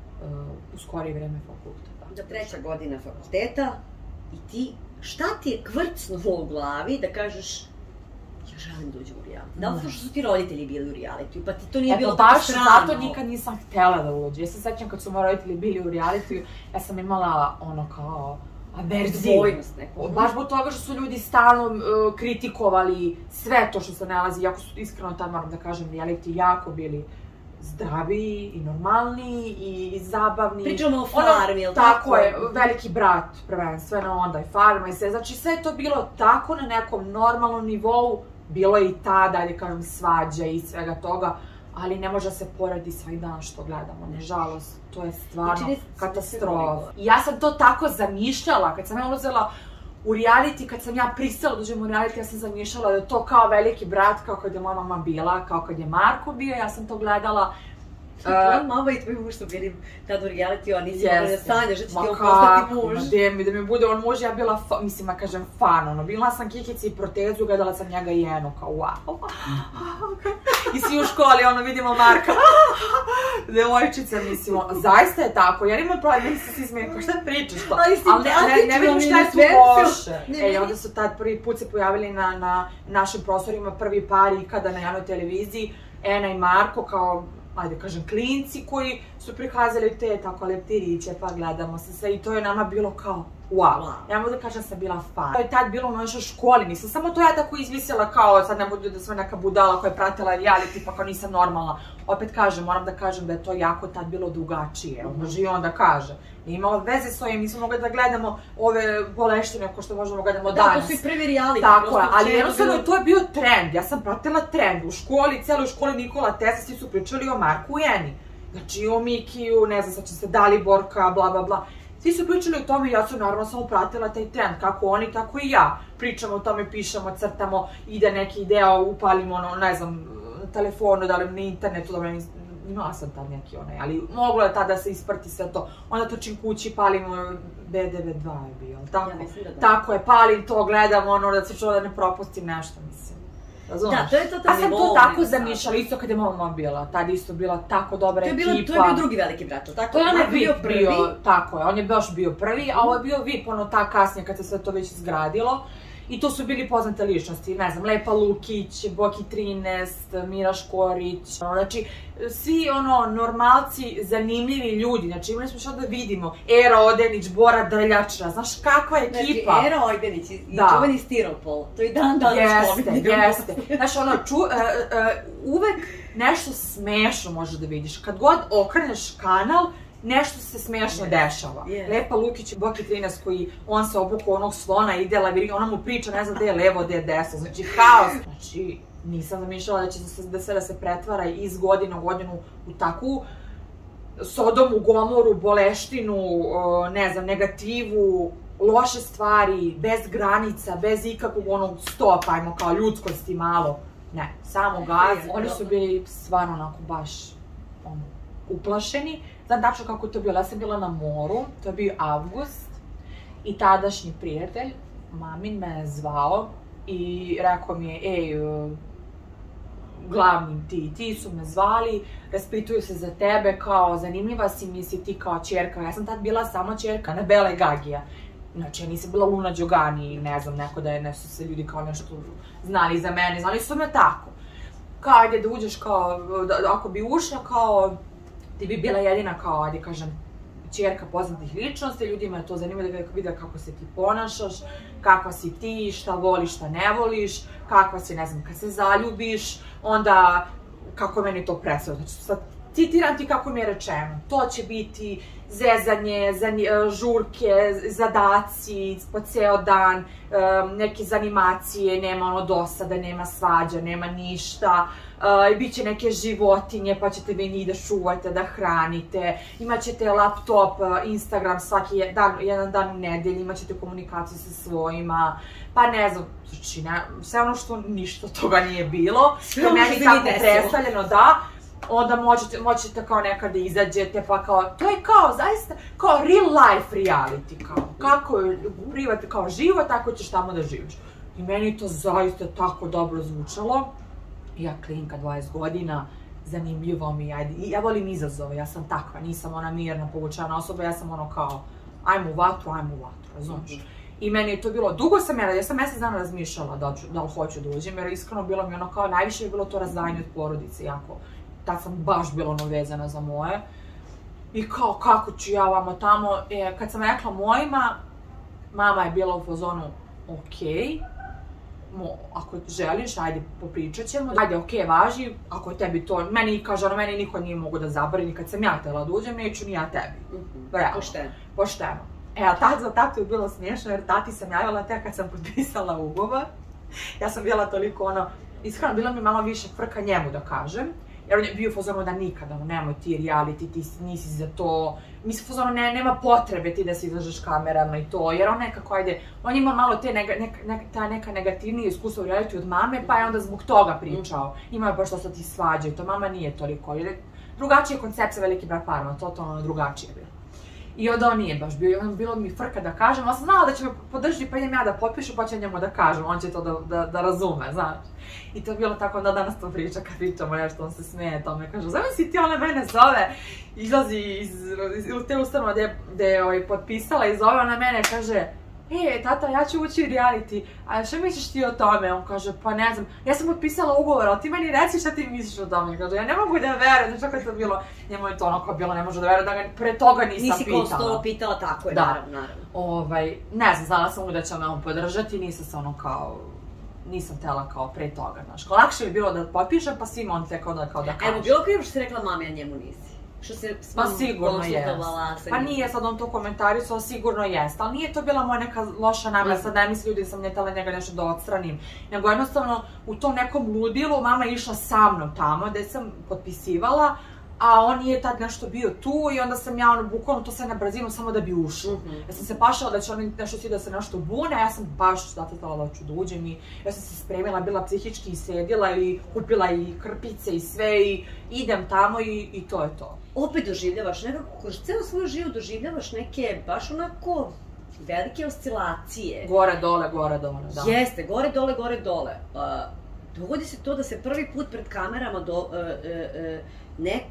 u skorije vreme fakulteta. Da, treća godina fakulteta i ti, šta ti je kvrcnulo u glavi da kažeš ja želim da uđem u reality? Da li što su ti roditelji bili u reality, pa ti to nije bilo tako strano? Eto, baš zato nikad nisam htjela da uđem. Ja se sećam kad su moji roditelji bili u reality, ja sam imala ono kao averziju. Dvojnost neko. Baš zbog toga što su ljudi stalno kritikovali sve to što se nalazi, jako su iskreno tad moram da kažem reality jako bili zdraviji i normalniji i zabavni. Pričamo o farmi, jel' tako? Tako je, Veliki brat prvenstveno, onda i Farma i sve. Znači sve je to bilo tako na nekom normalnom nivou, bilo je i tada, ajde kažem, svađa i svega toga, ali ne može se poredi svaki dan što gledamo, nažalost, to je stvarno katastrofa. I ja sam to tako zamišljala, kad sam ja ulazila u reality, kad sam ja pristala da uđem u reality, ja sam zamišljala da je to kao Veliki brat, kao kad je moja mama bila, kao kad je Marko bio, ja sam to gledala. Tvoja mama i tvoj muž su bili tad u reality, a nisi mogla da sanjaš da će ti on postati muž. Da mi bude on muž, ja bila, mislim, ja kažem, fan, ono, bila sam kikici i protezu, gledala sam njega i Enu, kao wow. I svi u školi, ono, vidimo Marka, devojčica, mislim, zaista je tako, jer ima problem, meni se svi smije, kao šta pričaš to? Ali ne vidim šta je tu loše. E, onda su tad prvi put se pojavili na našim prostorima prvi par ikada na javnoj televiziji, Ena i Marko, kao ajde kažem, klinci koji su prikazali te tako leptiriće, pa gledamo se sve i to je nama bilo kao wow. Ja mogu da kažem da sam bila fan. To je tad bilo u našoj školi, nisam samo to ja tako izmislila kao sad ne budu da sam neka budala koja je pratila reality pa kao nisam normalna. Opet kažem, moram da kažem da je to jako tad bilo drugačije, može i on da kaže. Nije imalo veze s ovim, nismo mogli da gledamo ove boleštine ko što možemo gledamo danas. Da, to su i prvi reality. Tako je, ali jednostavno to je bio trend, ja sam pratila trend u školi, celoj školi Nikola Tesla, svi su pričali o Marku i Eni. Znači o Mikiju, ne znam, sad će se Daliborka, bla bla bla. Svi su pričali o tome i ja sam naravno samo pratila taj trend, kako oni, tako i ja. Pričamo o tome, pišemo, crtamo, ide neki ideo, upalimo, ono, ne znam, na telefonu, da li na internetu, da li imala sam tad neki onaj, ali moglo je tada da se isprti sve to. Onda točim kući, palimo, B D V dva je bio, tako? Ja mislim da da. Tako je, palim to, gledam, ono, da se čuo da ne propustim nešto, mislim. Razumeš? Da, to je to ja sam to tako zamišljala, isto kad je mama bila, tad isto bila tako dobra ekipa. To je bio drugi veliki brat, tako? To je onaj bio prvi. Tako je, on je baš bio prvi, a ovo je bio V I P, ono ta kasnije kad se sve to već izgradilo. I to su bili poznate ličnosti, ne znam, Lepa Lukić, Boki trinaest, Mira Škorić, znači, svi ono, normalci, zanimljivi ljudi, znači imali smo što da vidimo, Era Odenić, Bora Drljača, znaš kakva je ekipa. Znači, Era Odenić i čuveni Stiropol, to i dan danas spominjamo. Jeste, jeste, znaš ono, uvek nešto smešno možeš da vidiš, kad god okreneš kanal, nešto se smešno dešava. Lepa Lukić i Boki trinaest koji, on se obuku onog slona, ide lavirin, ona mu priča, ne znam gde je levo, gde je desno, znači haos. Znači, nisam zamišljala da će sve da se pretvara iz godine u godinu u takvu Sodomu, Gomoru, boleštinu, ne znam, negativu, loše stvari, bez granica, bez ikakvog onog stopa, ajmo kao ljudskosti malo. Ne, samo gaz. Oni su bili stvarno onako baš, ono, uplašeni. Znam tačno kako to je bilo, ja sam bila na moru, to je bio avgust i tadašnji prijatelj, mamin me je zvao i rekao mi je, ej, glavni ti, ti su me zvali, raspituju se za tebe, kao zanimljiva si mi si ti kao ćerka, ja sam tad bila samo ćerka na Bele Gagija. Znači, ja nisam bila Luna Đogani, ne znam, neko da je, ne su se ljudi kao nešto znali za mene, znali su me tako. Kao, ajde da uđeš kao, ako bi ušla kao, ti bi bila jedina kao, ajde kažem, ćerka poznatih ličnosti, ljudima je to zanimljivo da vide kako se ti ponašaš, kakva si ti, šta voliš, šta ne voliš, kakva si, ne znam, kad se zaljubiš, onda kako je meni to predstavljeno. Znači, sad citiram ti kako mi je rečeno, to će biti zezanje, žurke, zadaci po ceo dan, neke zanimacije, nema ono dosada, nema svađa, nema ništa, biće neke životinje pa ćete vi njih da čuvate, da hranite, imat ćete laptop, Instagram svaki jedan dan u nedelji, imat ćete komunikaciju sa svojima, pa ne znam, znači sve ono što ništa toga nije bilo, to meni tako predstavljeno da, onda možete kao nekada izađete, pa kao, to je kao, zaista, kao real life reality, kao, kako je privat, kao život, tako ćeš tamo da živiš. I meni to zaista tako dobro zvučalo. Ja klinka, dvadeset godina, zanimljivo mi, ajde, ja volim izazove, ja sam takva, nisam ona mirna, povučena osoba, ja sam ono kao, ajmo u vatru, ajmo u vatru, razumiješ? I meni je to bilo, dugo sam ja, ja sam mesec dana razmišljala da li hoću da uđem, jer iskreno bilo mi ono kao, najviše je bilo to razdvajanje od porodice, jako. Tad sam baš bila ono vezana za moje. I kao, kako ću ja vamo tamo, kad sam rekla mojima, mama je bila u fazonu, okej, ako želiš, ajde, popričat ćemo, ajde, okej, važi, ako je tebi to, meni, kaže, ono, meni niko nije mogu da zabrani, kad sam ja htjela da uđem, neću ni ja tebi. Pošteno. Pošteno. E, a tad za tatu je bilo smiješno, jer tati sam javila tek kad sam potpisala ugovor. Ja sam bila toliko, ono, iskreno, bilo mi malo više frka njemu da kažem, jer on je bio u fazonu da nikada, nemoj ti reality, ti nisi za to, mislim, u fazonu nema potrebe ti da se izlažeš kamerama i to, jer on nekako, ajde, on ima malo ta neka negativnija iskustva u reality od mame, pa je onda zbog toga pričao, ima je baš što se ti svađaju, to mama nije toliko, jer drugačija koncepcija Veliki brat Parma, totalno drugačije bilo. I onda on nije baš bio, i onda bilo mi frka da kažem, ali sam znala da će me podržati, pa idem ja da potpišu, pa će njemu da kažem, on će to da razume, znaš. I to je bilo tako, onda danas to priča, kad pričamo nešto, on se smeje tome, kaže, zamisli ti, ona mene zove, izlazi iz te ustanova gde je potpisala i zove ona mene, kaže, e, tata, ja ću ući u reality, a što misliš ti o tome? On kaže, pa ne znam, ja sam potpisala ugovor, ali ti meni reci šta ti misliš o tome. Kaže, ja ne mogu da verujem, znaš kako je to bilo, njemu je to ono kao bilo, ne može da verujem, da ga pre toga nisam Nisi pitala. Nisi ko pitala, tako je, da. naravno, naravno. Ovaj, ne znam, znala sam da će me on podržati, nisam se ono kao, nisam tela kao pre toga, znaš. Lakše bi bilo da potpišem, pa svima on te kao da, kao da kažeš. Evo, bilo krivo što si rekla mami, a njemu nisi. Što se s pa sigurno jest. Pa nije sad on to komentarisao, sigurno jest, ali nije to bila moja neka loša namera, sad ne misli ljudi da sam nije tela njega nešto da odstranim, nego jednostavno u tom nekom ludilu mama je išla sa mnom tamo gde sam potpisivala, a on nije tad nešto bio tu i onda sam ja ono bukvalno to sve na brzinu samo da bi ušla. Ja sam se pašala da će oni nešto svi da se nešto bune, a ja sam baš zatetala da ću da uđem i ja sam se spremila, bila psihički i sedila i kupila i krpice i sve i idem tamo i to je to. Opet doživljavaš nekako, kroz ceo svoj život doživljavaš neke baš onako velike oscilacije. Gore, dole, gore, dole, da. Jeste, gore, dole, gore, dole. Dogodi se to da se prvi put pred kamerama ne...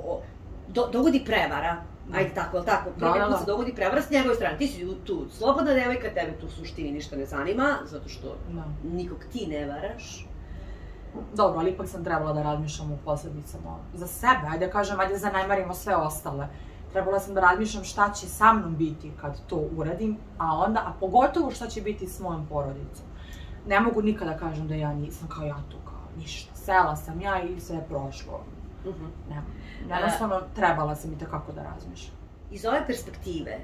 dogodi prevara, ajde tako, ali tako, prvi put se dogodi prevara s njegove strane, ti si tu slobodna devojka, tebe tu u suštini ništa ne zanima, zato što nikog ti ne varaš. Dobro, ali ipak sam trebala da razmišljam o posledicama za sebe, ajde kažem, ajde zanajmarimo sve ostale. Trebala sam da razmišljam šta će sa mnom biti kad to uradim, a onda, a pogotovo šta će biti s mojom porodicom. Ne mogu nikada kažem da ja nisam kao ja tu, kao ništa. Sela sam ja i sve je prošlo. Ne, jednostavno trebala sam i takako da razmišljam. Iz ove perspektive,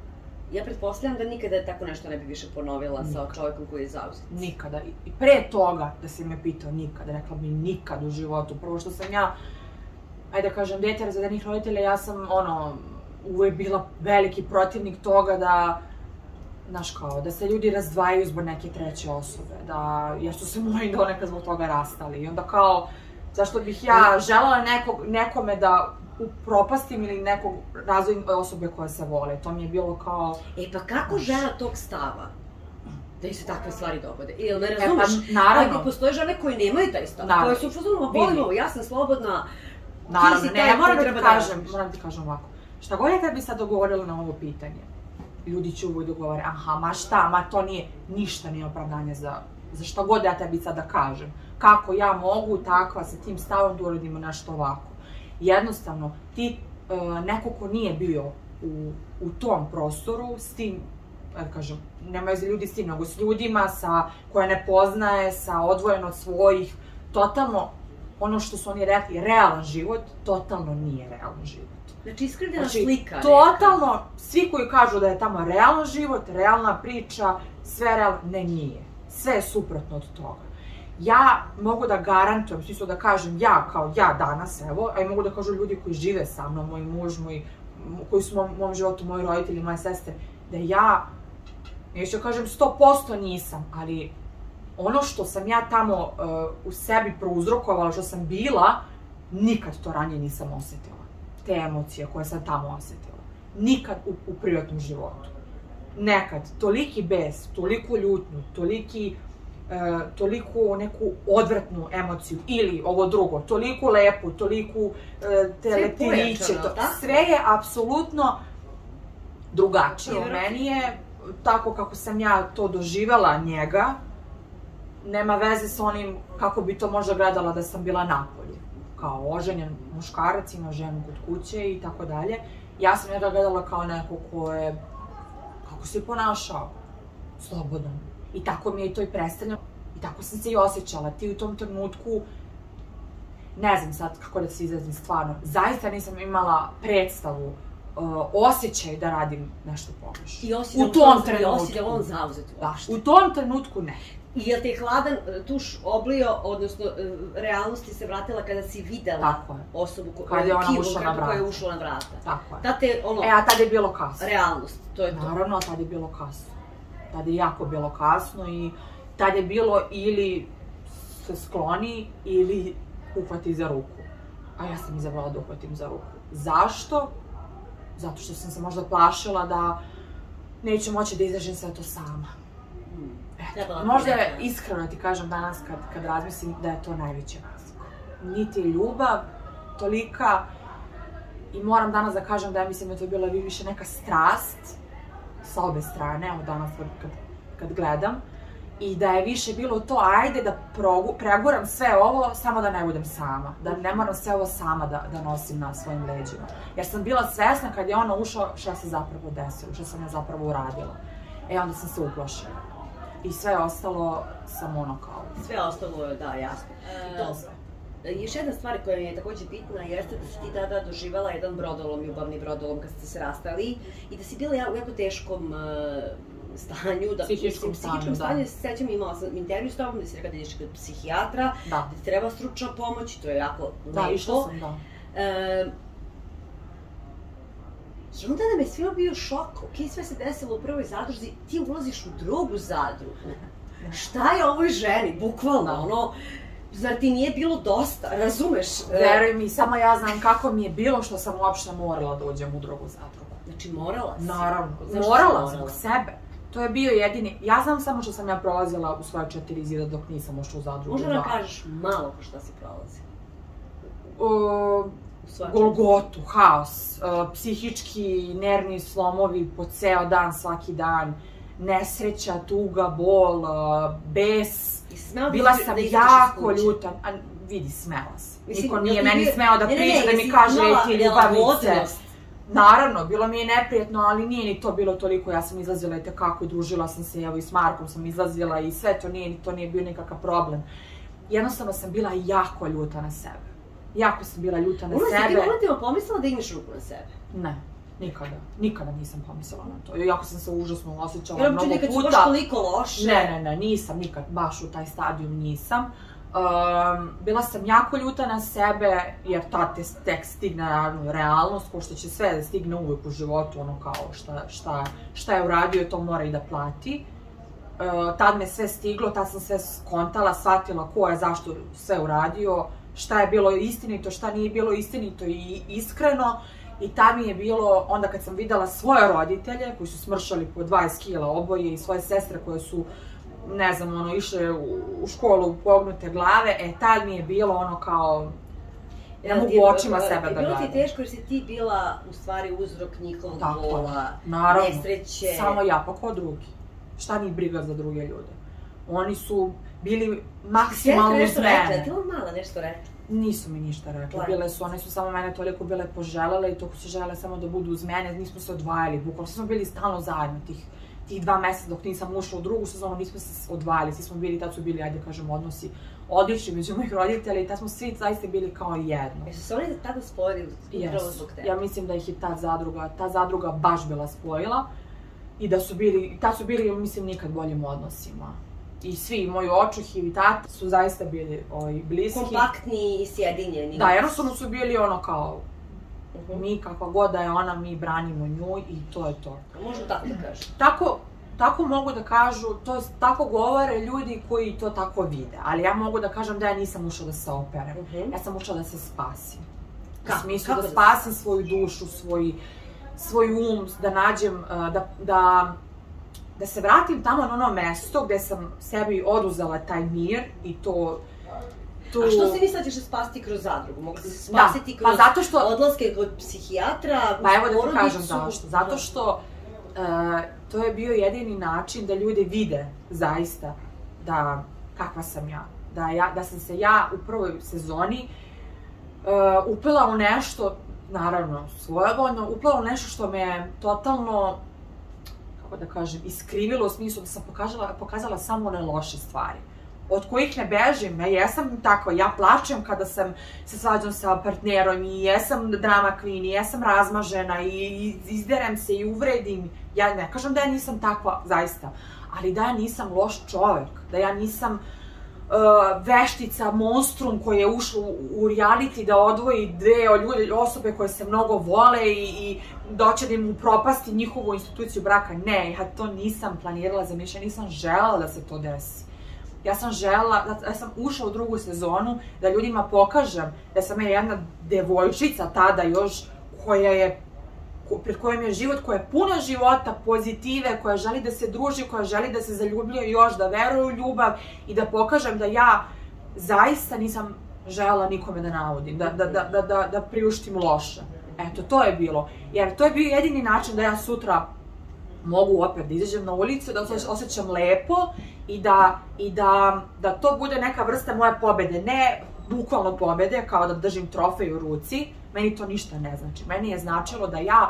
ja pretpostavljam da nikada tako nešto ne bi više ponovila sa čovjekom koji je zauzet. Nikada. I pre toga da si me pitao nikada, rekla bi nikad u životu. Prvo što sam ja, ajde da kažem, dete razvedenih roditelja, ja sam ono, uvek bila veliki protivnik toga da, znaš kao, da se ljudi razdvajaju zbog neke treće osobe, da, jer su se moji donekad zbog toga rastali. I onda kao, zašto bih ja želela nekome da upropastim ili nekog razvojne osobe koje se vole. To mi je bilo kao... E pa kako žena tog stava da im se takve stvari dogode? Ili ne razumeš? E pa naravno. Ajde, postoje žene koje nemaju taj stav, koje su u fazonu, volim ovo, ja sam slobodna, naravno, ne, moram da ti kažem, moram da ti kažem ovako. Šta god je tebi sad dogovorila na ovo pitanje, ljudi će uvijek dogovore, aha, ma šta, ma to nije, ništa nije opravdanje za za šta god ja tebi sad da kažem. Kako ja mogu takva sa tim stavom da uradimo nešto ovako. Jednostavno, ti neko ko nije bio u tom prostoru, s tim, da kažem, nemaju za ljudi s tim, nego s ljudima koje ne poznaje, sa odvojen od svojih, totalno, ono što su oni rekli, realan život, totalno nije realan život. Znači, iskrivljena slika. Totalno, svi koji kažu da je tamo realan život, realna priča, sve realno, ne, nije. Sve je suprotno od toga. Ja mogu da garantujem, smislu da kažem ja kao ja danas, evo, a i mogu da kažu ljudi koji žive sa mnom, moj muž, koji su u mom životu, moji roditelji, moje sestre, da ja, neću da kažem sto posto nisam, ali ono što sam ja tamo u sebi prouzrokovala, što sam bila, nikad to ranije nisam osetila. Te emocije koje sam tamo osetila. Nikad u privatnom životu. Nekad, toliki bes, toliku ljutnju, toliki, toliku neku odvratnu emociju ili ovo drugo, toliku lepu, toliku te leptiriće, sve je apsolutno drugačije. Meni je, tako kako sam ja to doživela njega, nema veze s onim kako bi to možda gledala da sam bila napolje. Kao oženjen muškarac, ima ženu kod kuće i tako dalje. Ja sam njega gledala kao neko ko je kako se ponašao, slobodan. I tako mi je i to i predstavljeno. I tako sam se i osjećala. Ti u tom trenutku, ne znam sad kako da se izrazim stvarno, zaista nisam imala predstavu, osjećaj da radim nešto pogrešno. U tom trenutku. I osjećaj da on zauzet uopšte. U tom trenutku ne. I je li te hladan tuš oblio, odnosno realnosti se vratila kada si videla osobu koja je ušla na vrata? Tako je. E, a tad je bilo kasno. Realnost, to je to. Naravno, tad je bilo kasno. Tad je jako bilo kasno i tad je bilo ili se skloni ili uhvati za ruku. A ja sam izabrala da uhvatim za ruku. Zašto? Zato što sam se možda plašila da neću moći da izdržim sve to sama. Možda je iskreno ti kažem danas kad razmislim da je to najveći razlog. Niti je ljubav tolika i moram danas da kažem da ja mislim da je to bila više neka strast sa obe strane, evo danas kad, kad gledam, i da je više bilo to, ajde da progu, preguram sve ovo, samo da ne budem sama, da ne moram sve ovo sama da, da nosim na svojim leđima. Jer sam bila svesna kad je ona ušao šta se zapravo desilo, šta sam ja zapravo uradila. E, onda sam se uplošila. I sve je ostalo samo ono kao... Sve je ostalo, da, jasno. E, to sve. Još jedna stvar koja mi je takođe bitna jeste da si ti tada doživala jedan brodolom, ljubavni brodolom kad ste se rastali i da si bila u jako teškom stanju, da, psihičkom mislim, psihičkom stanju, da se sećam, imala sam intervju s tobom, da si rekla da ideš kod psihijatra, da, da ti treba stručna pomoć, to je jako lepo. Da, išla sam, da. E, I onda nam je svima bio šok, ok, sve se desilo u prvoj zadruzi, ti ulaziš u drugu zadrugu. Šta je ovoj ženi, bukvalno, ono, zar ti nije bilo dosta, razumeš? Veruj mi, samo ja znam kako mi je bilo što sam uopšte morala da uđem u drugu zadrugu. Znači, morala si? Naravno, morala zbog sebe. To je bio jedini, ja znam samo što sam ja prolazila u svoje četiri zida dok nisam ušla u zadrugu. Možda nam kažeš malo ko šta si prolazila? Golgotu, haos, psihički, nervni slomovi po ceo dan, svaki dan, nesreća, tuga, bol, bes. Bila sam jako ljuta, a vidi, smela sam. Niko nije meni smeo da priča, da mi kaže ti ljubavnice. Naravno, bilo mi je neprijetno, ali nije ni to bilo toliko, ja sam izlazila i tekako i družila sam se, evo i s Markom sam izlazila i sve to nije, to nije bio nikakav problem. Jednostavno sam bila jako ljuta na sebe. Jako sam bila ljuta na sebe. Ono si ti momentima pomislila da imaš ruku na sebe? Ne, nikada. Nikada nisam pomislila na to. Jako sam se užasno osjećala mnogo puta. Jer uopće nekad su baš toliko loše? Ne, ne, ne, nisam nikad, baš u taj stadijum nisam. Um, bila sam jako ljuta na sebe, jer tad te tek stigne naravno realnost, ko što će sve da stigne uvijek u životu, ono kao šta, šta, šta je uradio, to mora i da plati. Uh, tad me sve stiglo, tad sam sve skontala, shvatila ko je zašto sve uradio, šta je bilo istinito, šta nije bilo istinito i iskreno. I tad mi je bilo, onda kad sam videla svoje roditelje, koji su smršali po dvadeset kila oboje i svoje sestre koje su, ne znam, ono, išle u školu pognute glave, e, tad mi je bilo ono kao, ne mogu očima sebe da gledam. Bilo ti je teško jer si ti bila, u stvari, uzrok njihovog bola, nesreće. Samo ja, pa ko drugi? Šta mi briga za druge ljude? Oni su bili maksimalno uz mene. Ti ovo mala nešto rekla? Nisu mi ništa rekli, bile su, one su samo mene toliko bile poželele i toliko su žele samo da budu uz mene, nismo se odvajali, bukvalno smo bili stalno zajedno tih, tih dva meseca dok nisam ušla u drugu sezonu, nismo se odvajali, svi smo bili, tad su bili, ajde kažem, odnosi odlični među mojih roditelja i tad smo svi zaista bili kao jedno. Jesu se oni tada spojili upravo zbog tebe? Ja mislim da ih je ta zadruga, ta zadruga baš bila spojila i da su bili, tad su bili, mislim, nikad boljim odnosima. I svi, moji očuhi i tata su zaista bili bliski. Kompaktni i sjedinjeni. Da, jednostavno su bili ono kao, mi kakva god da je ona, mi branimo nju i to je to. Možemo tako da kažem. Tako, tako mogu da kažu, to tako govore ljudi koji to tako vide. Ali ja mogu da kažem da ja nisam ušla da se operem. Ja sam ušla da se spasim. U smislu da spasim svoju dušu, svoj um, da nađem, da... da se vratim tamo na ono mesto gde sam sebi oduzela taj mir i to... A što si mislila da ćeš se spasiti kroz zadrugu? Mogu se spasiti kroz odlaske kod psihijatra, kroz porodicu? Pa evo da ti kažem zašto. Zato što to je bio jedini način da ljude vide zaista da kakva sam ja. Da sam se ja u prvoj sezoni upela u nešto, naravno svojevoljno, upela u nešto što me totalno, da kažem, iskrivilo u smislu da sam pokazala samo one loše stvari, od kojih ne bežim. Ja jesam takva, ja plačem kada sam se svađam sa partnerom i jesam drama queen i jesam razmažena i izderem se i uvredim. Ja ne kažem da ja nisam takva, zaista, ali da ja nisam loš čovek, da ja nisam veštica, monstrum koji je ušla u reality da odvoji dve osobe koje se mnogo vole i doće da im upropasti njihovu instituciju braka. Ne, ja to nisam planirala za mišljenje, nisam želela da se to desi. Ja sam želela, ja sam ušla u drugu sezonu da ljudima pokažem da sam ja jedna devojčica tada još koja je, pred kojom je život, koja je puna života, pozitive, koja želi da se druži, koja želi da se zaljubljuje još, da veruje u ljubav i da pokažem da ja zaista nisam želela nikome da navodim, da priuštim loše. Eto, to je bilo. Jer to je bio jedini način da ja sutra mogu opet da izađem na ulicu, da se osjećam lepo i da, i da, da to bude neka vrsta moje pobede. Ne bukvalno pobede, kao da držim trofej u ruci, meni to ništa ne znači. Meni je značilo da ja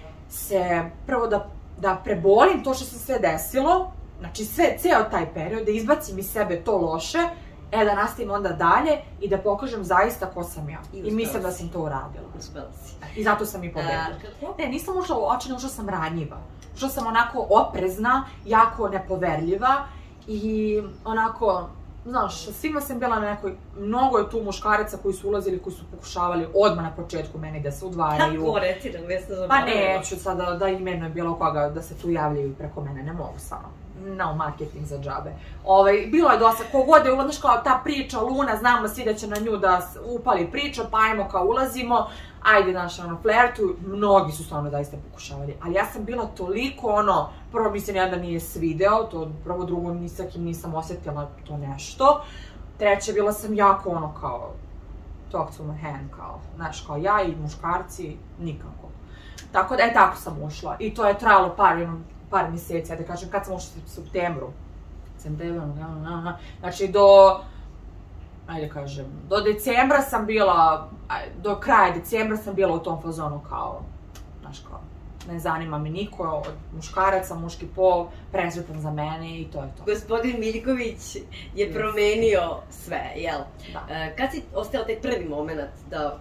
se, prvo da, da prebolim to što se sve desilo, znači sve, ceo taj period, da izbacim iz sebe to loše, e da nastavim onda dalje i da pokažem zaista ko sam ja. I, I mislim da sam to uradila. Uspela si. I zato sam i pobedila. Ne, nisam ušla u očine, ušla sam ranjiva. Ušla sam onako oprezna, jako nepoverljiva i onako, znaš, svima sam bila na nekoj, mnogo je tu muškaraca koji su ulazili, koji su pokušavali odmah na početku meni da se udvaraju. Kako reci da mi se Pa neću sada da imeno je bilo koga da se tu javljaju preko mene, ne mogu samo. No, marketing za džabe. Ovaj, bilo je dosta, kogod je ulazio, kao ta priča, Luna, znamo svi da će na nju da upali priča, pa ajmo kao ulazimo, ajde naš ono flertu, mnogi su stvarno zaista pokušavali, ali ja sam bila toliko ono, prvo mi se nijedan nije svideo, to prvo drugo ni sa kim nisam osjetila to nešto, treće bila sam jako ono kao, talk to my hand, kao, znaš, kao ja i muškarci, nikako. Tako da, e, tako sam ušla i to je trajalo par, jednom, par mjeseci, ja da kažem, kad sam ušla u septembru, septembru, znači do, ajde kažem, do decembra sam bila, do kraja decembra sam bila u tom fazonu kao, znaš kao, ne zanima me niko od muškaraca, muški pol, presretan za mene i to je to. Gospodin Miljković je promenio sve, jel? Da. Kad si ostala taj prvi moment da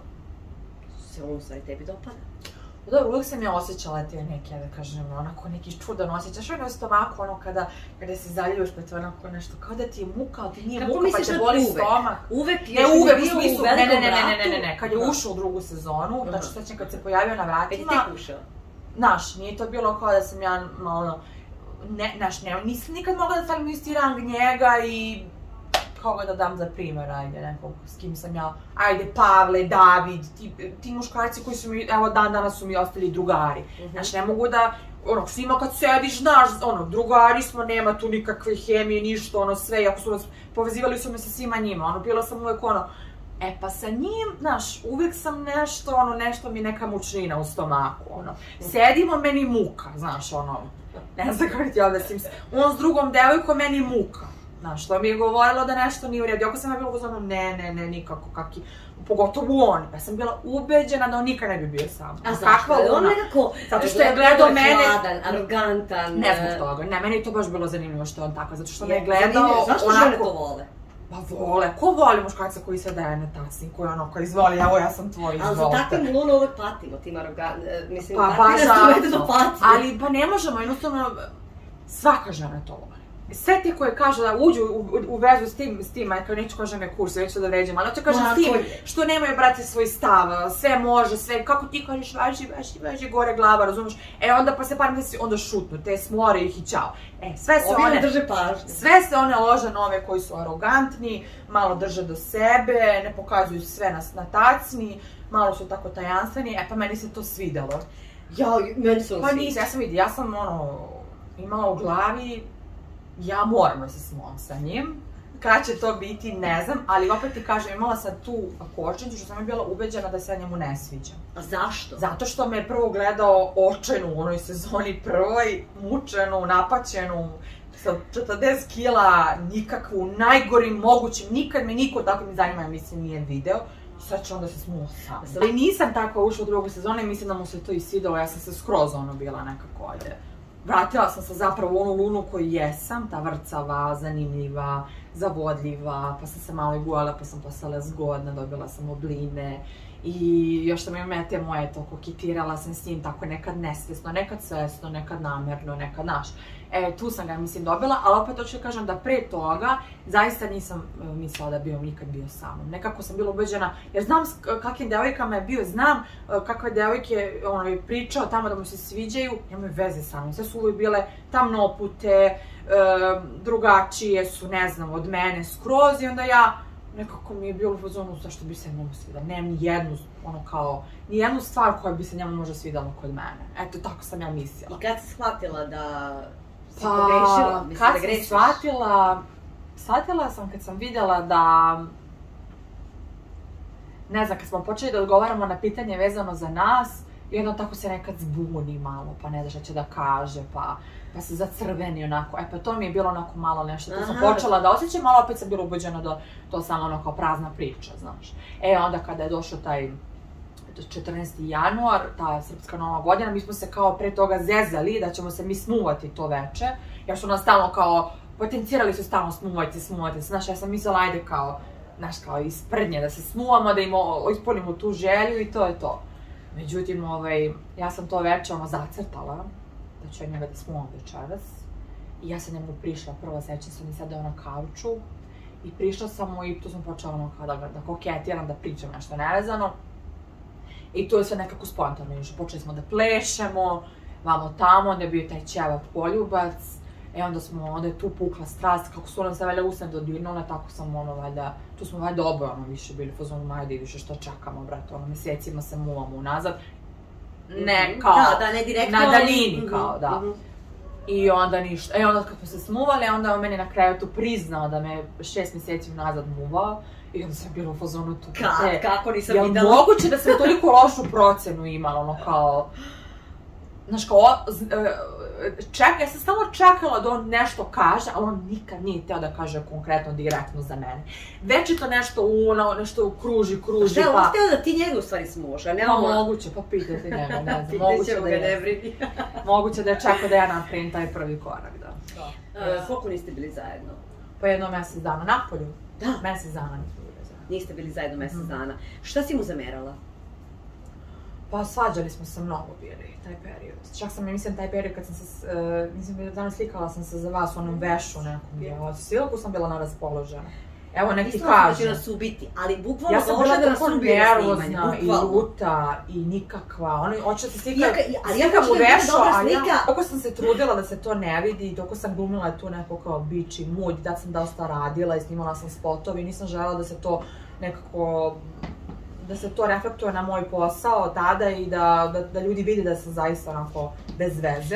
se on stvari tebi dopada? Dobro, uvijek sam ja osjećala te neke, da kažem, onako neki čudan osjećaš, ono stomak, ono kada, kada se zaljubiš, pa to onako nešto, kao da ti je muka, ali ti nije muka, pa te boli stomak. Uvek je uvek bio u velikom vratu? Ne, ne, ne, ne, ne, kad je ušao u drugu sezonu, znači svećem kad se pojavio na vratima. Kad je tek ušao? Znaš, nije to bilo kao da sam ja, ono, ne, znaš, ne, nisam nikad mogla da stavim isti rang njega i koga da dam za primjer, ajde, nekog s kim sam ja, ajde, Pavle, David, ti, ti muškarci koji su mi, evo, dan danas su mi ostali drugari. Mm-hmm. Znaš, ne mogu da, ono, svima kad sediš, znaš, ono, drugari smo, nema tu nikakve hemije, ništa, ono, sve, ako su nas, povezivali su me sa svima njima, ono, bila sam uvek, ono, e, pa sa njim, znaš, uvek sam nešto, ono, nešto mi neka mučnina u stomaku, ono, sedimo, meni muka, znaš, ono, ne znam kako ti objasnim, on s drugom devojkom, meni muka. Znaš, to mi je govorilo da nešto nije u redu. Ako sam ja bila uzmano, ne, ne, ne, nikako, kaki, pogotovo on. Pa sam bila ubeđena da on nikad ne bi bio sam. A zašto? On nekako, zato što je gledao mene... hladan, arogantan... Ne zbog toga, ne, meni je to baš bilo zanimljivo što je on tako, zato što me je gledao onako... Zašto žene to vole? Pa vole, ko voli muškarca koji se daje na tacni, koji ono, koji izvoli, evo ja sam tvoj, izvolite. Ali za takvim Luna uvek patimo, tim arogantan, mislim, pa, patimo nas uvek da patimo. Ali, pa ne možemo, jednostavno, svaka žena to voli. Sve ti koje kažu da uđu u, u, u vezu s tim, s tim, ajde, neću kažem ne kursu, neću da vređem, ali hoću kažem s tim što nemaju, brate, svoj stav, sve može, sve, kako ti kažeš, važi, važi, važi, gore glava, razumiješ? E, onda pa se par mjeseci, onda šutnu, te smore ih i čao. E, sve se Ovi one... ne drže pažnje. Sve se one lože na ove koji su arogantni, malo drže do sebe, ne pokazuju sve na, na tacni, malo su tako tajanstveni, e, pa meni se to svidelo. Ja, meni se on Pa nisam, ja sam vidi, ja sam, ono, imala u glavi, ja moram da se smom sa njim, kad će to biti, ne znam, ali opet ti kažem, imala sam tu kočnicu što sam je bila ubeđena da se njemu ne sviđa. A zašto? Zato što me je prvo gledao očenu u onoj sezoni prvoj, mučenu, napaćenu, sa četrdeset kila, nikakvu, najgorim mogućim, nikad me niko tako mi zanima, mislim, nije video. Sad će onda se smuo sam. Ali nisam tako ušla u drugu sezonu i mislim da mu se to i svidelo, ja sam se skroz ono bila nekako, ajde. Vratila sam se zapravo u onu Lunu koju jesam, ta vrcava, zanimljiva, zavodljiva, pa sam se malo i gujala, pa sam postala zgodna, dobila sam obline i još sam imala te moje to koketirala sam s njim tako nekad nesvjesno, nekad svesno, nekad namerno, nekad naš. E, tu sam ga, mislim, dobila, ali opet hoću da kažem da pre toga zaista nisam mislila da bi on nikad bio sa mnom. Nekako sam bila ubeđena, jer znam s kakvim devojkama je bio, znam kakve devojke ono, je pričao tamo da mu se sviđaju, nemaju veze sa mnom. Sve su uvijek bile tamnopute, e, drugačije su, ne znam, od mene skroz i onda ja nekako mi je bilo u fazonu zašto bi se njemu svidala. Nemam ni jednu, ono kao, ni jednu stvar koja bi se njemu možda svidala kod mene. Eto, tako sam ja mislila. I kad si shvatila da si pa, pogrešila? Mislim, kad da sam grešiš? shvatila, shvatila sam kad sam vidjela da, ne znam, kad smo počeli da odgovaramo na pitanje vezano za nas I onda tako se nekad zbuni malo, pa ne zna šta će da kaže, pa, pa se zacrveni onako. E pa to mi je bilo onako malo nešto, to sam počela da osjećam, ali opet sam bila ubeđena da to samo ono kao prazna priča, znaš. E onda kada je došao taj četrnaesti januar, ta srpska nova godina, mi smo se kao pre toga zezali da ćemo se mi smuvati to veče, jer su nas stalno kao, potencirali su stalno smuvajte, smuvajte, znaš, ja sam mislila ajde kao, znaš, kao iz prdnje da se smuvamo, da im ispunimo tu želju i to je to. Međutim, ovaj, ja sam to veče ono zacrtala, da ću ja njega da smuvam večeras. I ja sam njemu prišla, prvo sećam se, on je sedeo na kauču. I prišla sam mu i tu sam počela ono kao da, da koketiram, da pričam nešto nevezano. I to je sve nekako spontano išlo. Počeli smo da plešemo, vamo tamo, onda je bio taj ćevav poljubac. E onda smo, onda je tu pukla strast, kako su nam se valjda usne dodirnule, tako sam ono valjda, tu smo valjda oboje ono više bili, fazonu Majde i više što čekamo, brate, ono mesecima se muvamo unazad. Ne, kao, da, da, ne direktno, na daljini, kao, da. I onda ništa, e onda kad smo se smuvali, onda on meni na kraju tu priznao da me šest meseci unazad muvao. I onda sam bila u fazonu tu, Kad, kako nisam videla? Jel moguće da sam toliko lošu procenu imala, ono kao, znaš kao, čekaj, ja sam samo čekala da on nešto kaže, ali on nikad nije hteo da kaže konkretno, direktno za mene. Već je to nešto uno, nešto kruži, kruži, pa... Šta je on hteo da ti njega u stvari smuvaš, a ne Pa ono... moguće, pa pitajte njega, ne znam, moguće da ga ne brini. je... Moguće da je čekao da ja napravim taj prvi korak, da. Koliko niste bili zajedno? Pa jedno mesec dana, napolju. Da. Mesec dana nismo bili zajedno. Niste bili zajedno mesec dana. Šta si mu zamerala? Pa svađali smo se mnogo bili, taj period. Čak sam, mislim, taj period kad sam se, mislim, danas slikala sam se za vas u onom vešu nekom, ja, svijelku sam bila neraspoložena. Evo, nek ti kažem. Nisam da će nas ubiti, ali bukvalno može da nas ubije na snimanju, bukvalno. Ja sam bila tako nervozna i luta i nikakva, oni hoće se slikam, ali ja slikam u vešu, a ja, doko sam se trudila da se to ne vidi, doko sam glumila tu neko kao bič i mulj, da sam dosta radila i snimala sam spotovi, nisam želela da se to nekako, da se to reflektuje na moj posao tada i da, da, da ljudi vide da sam zaista onako bez veze.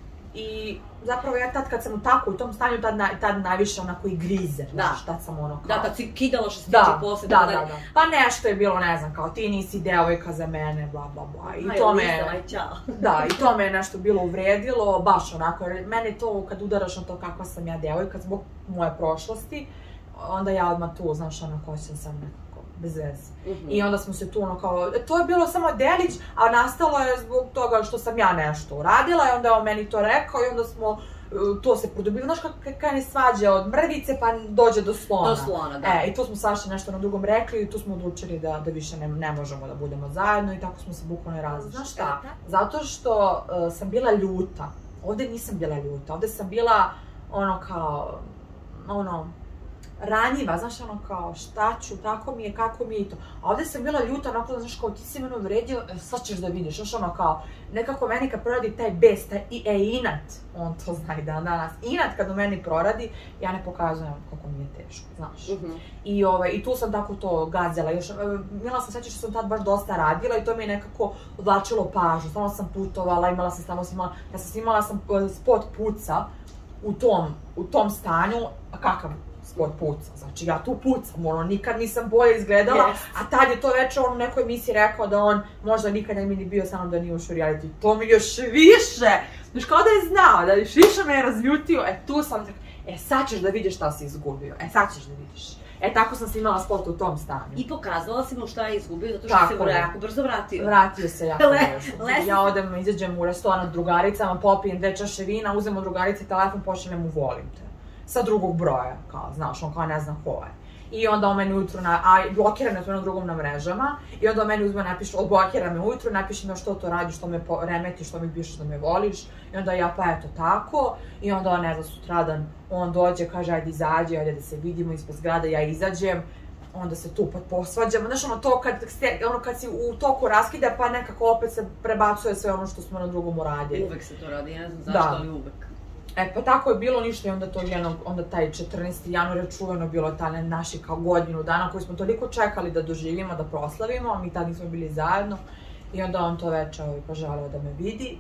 I zapravo ja tad kad sam tako u tom stanju, tad, na, tad najviše onako i grize, znaš, tad sam ono kao... Da, tad si kidala što se tiče posle. Da, da, da. Pa nešto je bilo, ne znam, kao ti nisi devojka za mene, bla, bla, bla. I to me... Aj, čao. Da, i to me je nešto bilo uvredilo, baš onako, jer meni to kad udaraš na to kakva sam ja devojka zbog moje prošlosti, onda ja odmah tu, znaš, onako, osjećam sam nekako bez veze. I onda smo se tu ono kao, to je bilo samo delić, a nastalo je zbog toga što sam ja nešto uradila i onda je on meni to rekao i onda smo to se produbilo, znaš kada ne svađa od mrvice pa dođe do slona. Do slona, da. E, i tu smo Saši nešto na drugom rekli i tu smo odlučili da, da više ne, ne možemo da budemo zajedno i tako smo se bukvalno različili. Znaš šta? Zato što uh, sam bila ljuta. Ovde nisam bila ljuta, ovde sam bila ono kao, ono, ranjiva, znaš, ono kao, šta ću, tako mi je, kako mi je i to. A ovde sam bila ljuta, onako, znaš, kao, ti si mene uvredio, sad ćeš da vidiš, znaš, ono kao, nekako meni kad proradi taj bes, taj e, inat, on to zna i dan danas, inat kad u meni proradi, ja ne pokazujem kako mi je teško, znaš. Uh-huh. I, ovaj, I tu sam tako to gazela, još, imala sam sreće što sam tad baš dosta radila i to mi je nekako odvlačilo pažnju, stalno sam putovala, imala sam, stalno snimala, ja sam snimala sam spot Puca u tom, u tom stanju, a kakav spot Puca, znači ja tu pucam, ono, nikad nisam bolje izgledala, yes. A tad je to veče on u nekoj emisiji rekao da on možda nikad ne bi ni bio sa mnom da nije ušao u reality, to mi još više, znaš, kao da je znao, da još više me je razljutio, e tu sam, e sad ćeš da vidiš šta si izgubio, e sad ćeš da vidiš. E tako sam snimala spot u tom stanju. I pokazala si mu šta je izgubio, zato što se jako brzo vratio. Vratio se jako brzo. Ja odem, izađem u restoran drugaricama, popijem dve čaše vina, uzem od drugarice telefon, pošaljem mu volim te. Sa drugog broja, kao, znaš, on kao ne zna ko je. I onda on meni ujutru, na, a blokira me to na drugom na mrežama, i onda on meni uzme, napiše, odblokira me ujutru, napiše me što to radiš, što me remetiš, što mi pišeš da me voliš, i onda ja pa eto tako, i onda on ne zna sutradan, on dođe, kaže ajde izađe, ajde da se vidimo ispod zgrada, ja izađem, onda se tu pa posvađamo, znaš ono to kad, ono kad si u toku raskida pa nekako opet se prebacuje sve ono što smo na drugom uradili. Uvek se to radi, ja ne znam zašto, ali uvek. E, pa tako je bilo ništa i onda to jednog, onda taj četrnaesti januar je čuveno bilo taj naši kao godinu dana koji smo toliko čekali da doživimo, da proslavimo, a mi tad nismo bili zajedno. I onda on to veče ovaj, poželeo da me vidi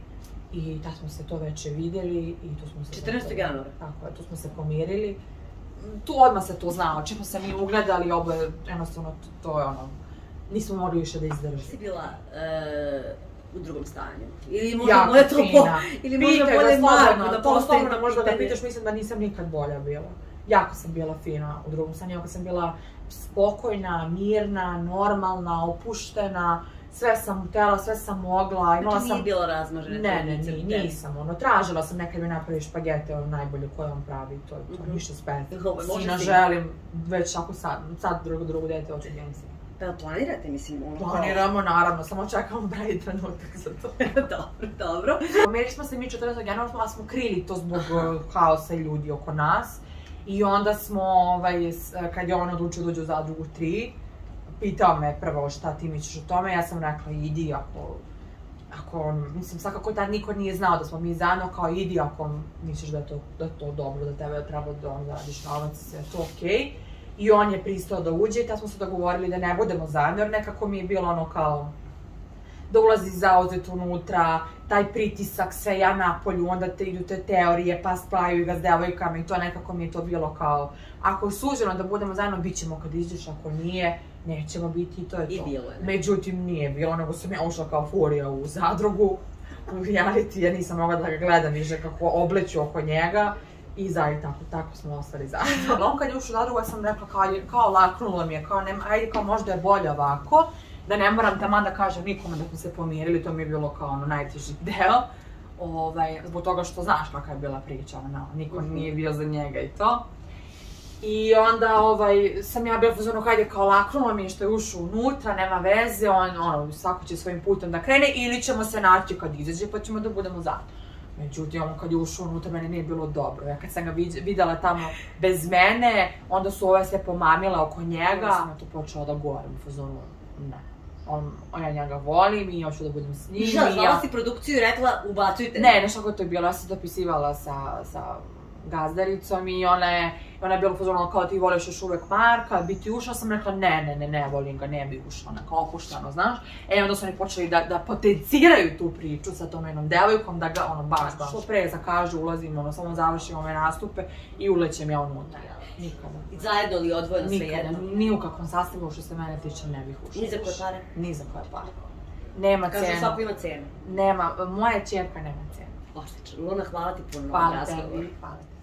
i tad smo se to veče videli i tu smo se... četrnaestog januara? Tako je, tu smo se pomirili. Tu odmah se to znao, čemu se mi ugledali, oboje, jednostavno to je ono, nismo mogli više da izdržimo. Si bila, uh, u drugom stanju? Ili možda bolje to po... Ili možda bolje Marko da postoji pitanje? Možda ga pitaš, mislim da nisam nikad bolja bila. Jako sam bila fina u drugom stanju, jako sam bila spokojna, mirna, normalna, opuštena. Sve sam htjela, sve sam mogla, imala sam... Znači nije bilo razmažene? Ne, ne, ne, nisam, ono, tražila sam nekad mi napravi špagete, ono, najbolje koje on pravi, to je to, ništa specijalno. Sina želim, već ako sad, sad drugo, drugo dete, hoću djenice. Pa planirate, mislim, ono... Planiramo, naravno, samo čekamo pravi trenutak za to. Dobro, dobro. Pomjerili smo se mi četrnaestog januara, ali smo krili to zbog haosa i ljudi oko nas. I onda smo, ovaj, kad je on odlučio da uđe u zadrugu tri, pitao me prvo šta ti misliš o tome, ja sam rekla idi ako, ako, mislim svakako tad niko nije znao da smo mi zajedno, kao idi ako misliš da je to, da je to dobro, da tebe treba da on zaradiš novac, sve je to okej. I on je pristao da uđe i tad smo se dogovorili da ne budemo zajedno, jer nekako mi je bilo ono kao da ulazi zauzet unutra, taj pritisak, sve ja napolju, onda te idu te teorije, pa spajaju ga s devojkama i to nekako mi je to bilo kao, ako je suženo da budemo zajedno, bit ćemo kad izdeš, ako nije, nećemo biti i to je to. I bilo je. Međutim, nije bilo, nego sam ja ušla kao furija u zadrugu, u reality, ja nisam mogla da ga gledam više kako obleću oko njega. I zajedno tako, tako smo ostali zajedno. On kad je ušao u zadrugu, ja sam rekla kao, kao laknulo mi je, kao nema, ajde kao možda je bolje ovako, da ne moram taman da kažem nikome da smo se pomirili, to mi je bilo kao ono najteži deo. Ovaj, zbog toga što znaš kakva je bila priča, ono, niko nije bio za njega i to. I onda ovaj, sam ja bila fazonu hajde kao laknulo mi je što je ušao unutra, nema veze, on, ono, svako će svojim putem da krene ili ćemo se naći kad izađe pa ćemo da budemo zajedno. Međutim, on kad je ušao unutra, meni nije bilo dobro. Ja kad sam ga videla tamo bez mene, onda su ove sve pomamile oko njega. Ja sam to počela da govorim u fazonu, ne. On, ja njega volim i hoću da budem s njim. Šta, zvala si produkciju i rekla ubacujte? Ne, nešto kako to je bilo, ja sam dopisivala sa, sa gazdaricom i ona je, ona je bila pozorila kao ti voliš još uvek Marka, bi ti ušla, sam rekla ne, ne, ne, ne volim ga, ne bi ušla, onako opuštano, znaš. E, onda su oni počeli da, da potenciraju tu priču sa tom jednom devojkom, da ga, ono, baš, baš, što pre zakažu, ulazimo, ono, samo završimo ove nastupe i ulećem ja unutra. Nikada. I zajedno li odvojeno sve jedno? Nikada, ni u kakvom sastavu što se mene tiče ne bih ušla. Ni za koje pare? Ni za koje pare. Nema cenu. Kažu svako ima cenu. Nema, moja ćerka nema cenu. Odlično. Luna, hvala ti puno. Hvala tebi. Hvala.